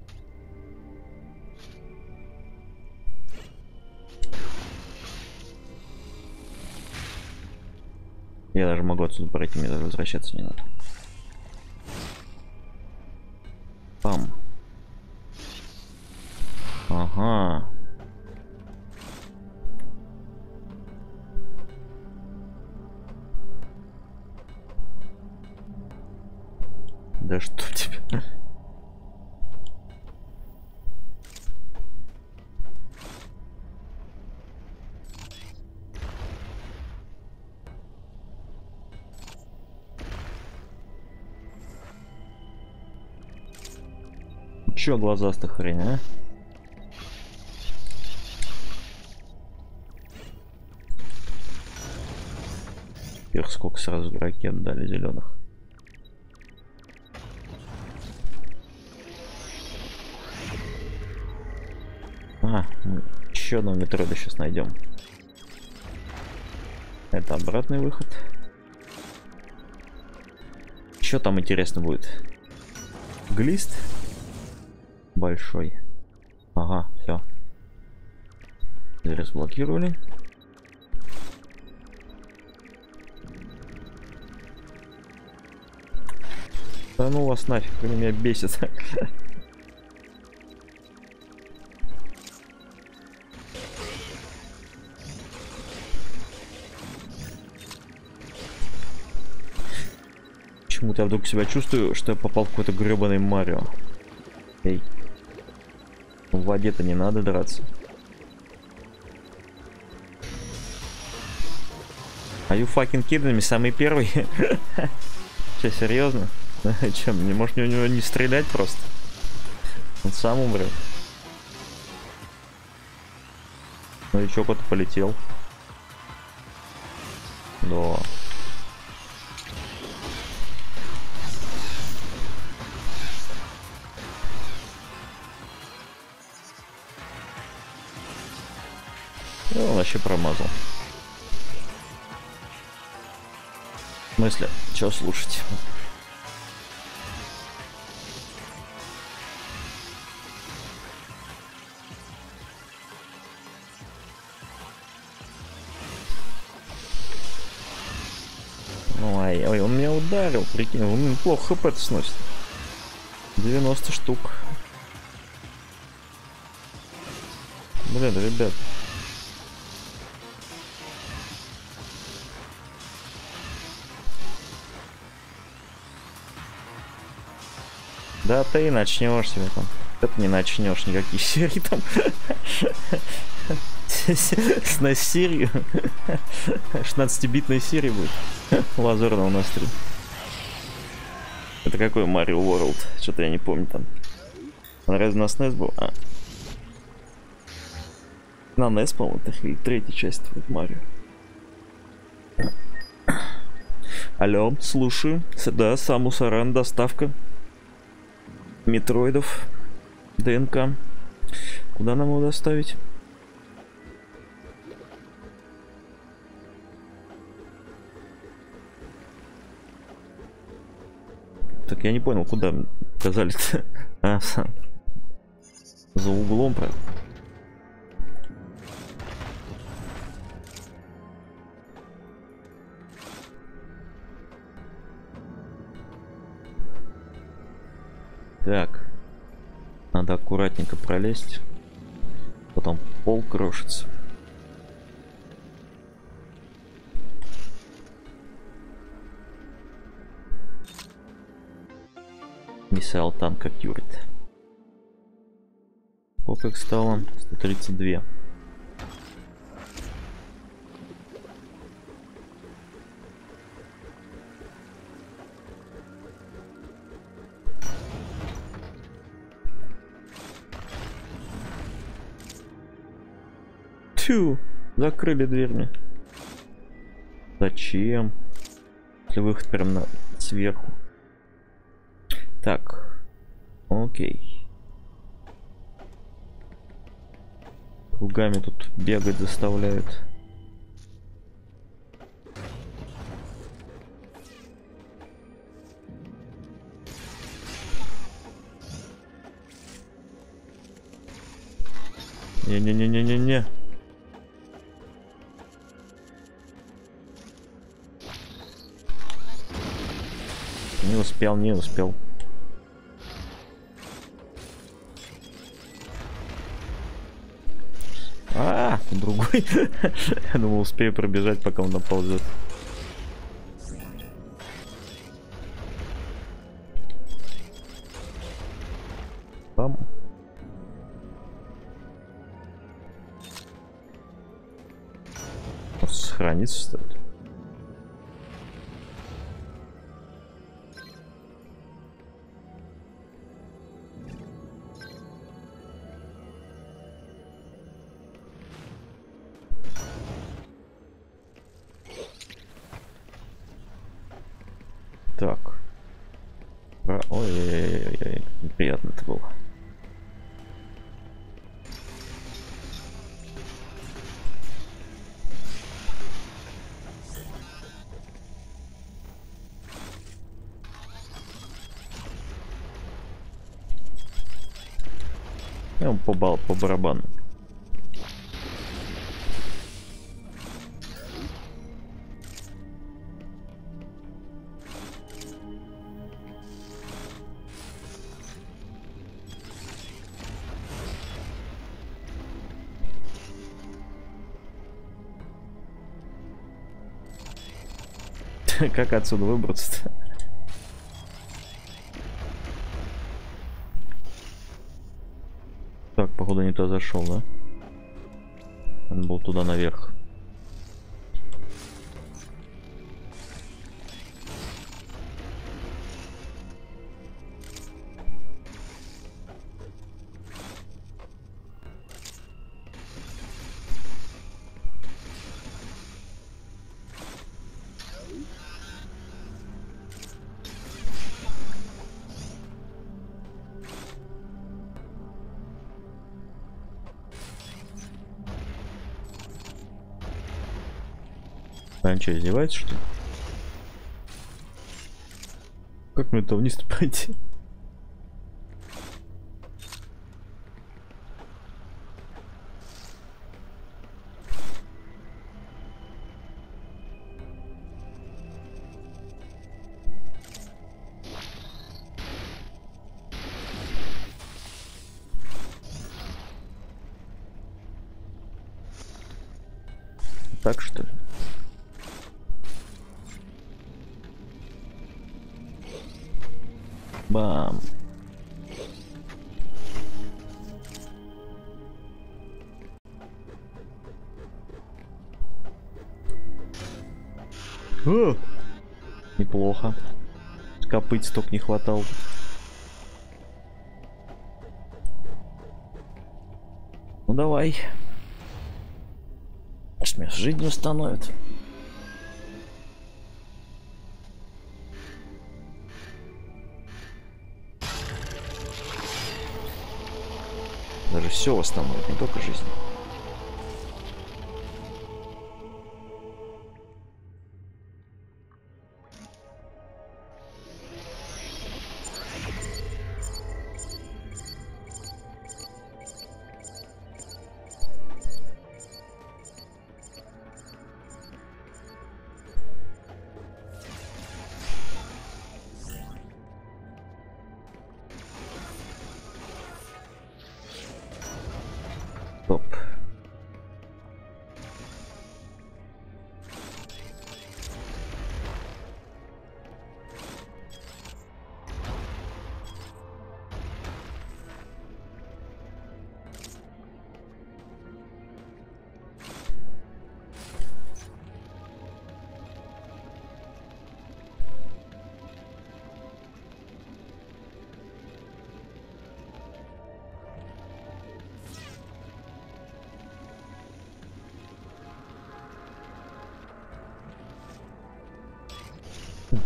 Я даже могу отсюда пройти, мне даже возвращаться не надо. Пам. Ага. Да что тебе? Чё глазастая хрень, а? Эх, сколько сразу ракет дали зеленых. А, еще одно метроида сейчас найдем. Это обратный выход. Что там интересно будет? Глист большой. Ага, все. Разблокировали. Да ну вас нафиг, они меня бесят. Почему-то я вдруг себя чувствую, что я попал в какой-то гребаный Марио. Эй. В воде-то не надо драться. А you fucking kidding me, самый первый? Че, серьезно? Чем, не может у него не стрелять просто? Он сам умрет. Ну и чё, кот полетел? Да. И он вообще промазал. В смысле? Чё слушать? Ой, ой, он меня ударил, прикинь, он плохо хп сносит. девяносто штук. Блин, ребят. Да ты и начнешь себе там. Это не начнешь никаких серий там. На серию. шестнадцатибитной серии будет. Лазурно у нас стрим. Это какой Mario World? Что-то я не помню там. Он разве на эс эн и эс был? А. На эн и эс, по-моему, это третья часть вот Марио. Алло, слушаю. Да, Самус Аран, доставка метроидов, ДНК. Куда нам его доставить? Так я не понял, куда указали-то. А, за углом, правда. Так. Надо аккуратненько пролезть. Потом пол крошится. Миссайл танк аккурат. Сколько их стало? сто тридцать два. Тю, закрыли дверь мне. Зачем? Если выход прям на сверху. Так, окей. Кругами тут бегать заставляют. Не-не-не-не-не-не. Не успел, не успел. А, другой. Я думал, успею пробежать, пока он наползет. Бам. Сохраниться стоит. Так. Ой-ой-ой, неприятно это было. Я по, бал, по барабану. Как отсюда выбраться-то? Так, походу не туда зашел, да? Он был туда наверх. А что, издевается, что ли? Как мне то вниз-то пойти? Так что ли? Бам. О! Неплохо. Копыть столько не хватало. Ну давай. Аж меня жизнь установит. Даже все восстановит, не только жизнь.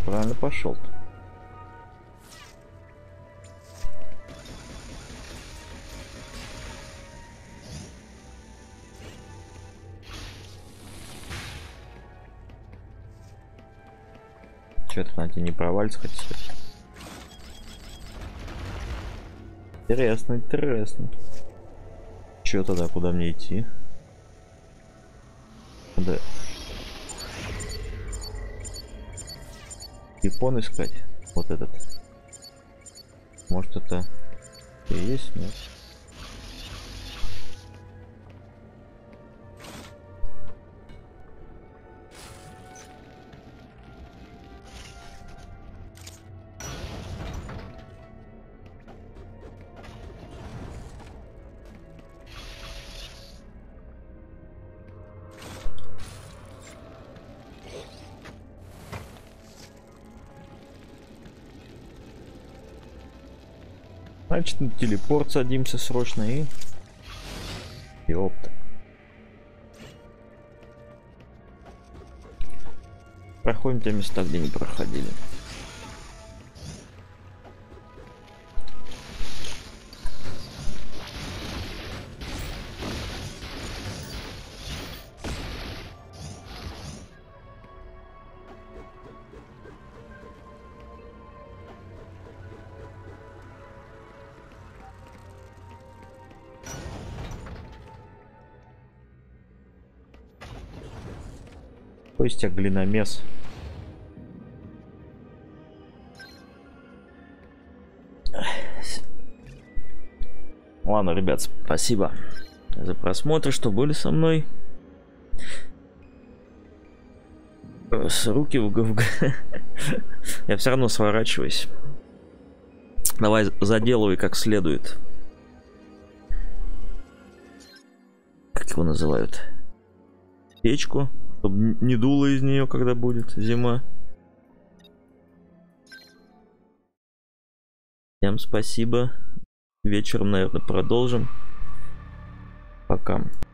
правильно пошел. Что-то надо не провалится, хотите? Интересно, интересно. Че тогда, куда мне идти? Надо икон искать. Вот этот. Может, это и есть, нет? Значит, на телепорт садимся срочно и... Ёпта. Проходим те места, где не проходили. То есть, а глиномес. Ладно, ребят, спасибо за просмотр, что были со мной. С руки в ГВГ. Я все равно сворачиваюсь. Давай заделывай как следует. Как его называют? Печку. Чтобы не дуло из нее, когда будет зима. Всем спасибо. Вечером, наверное, продолжим. Пока.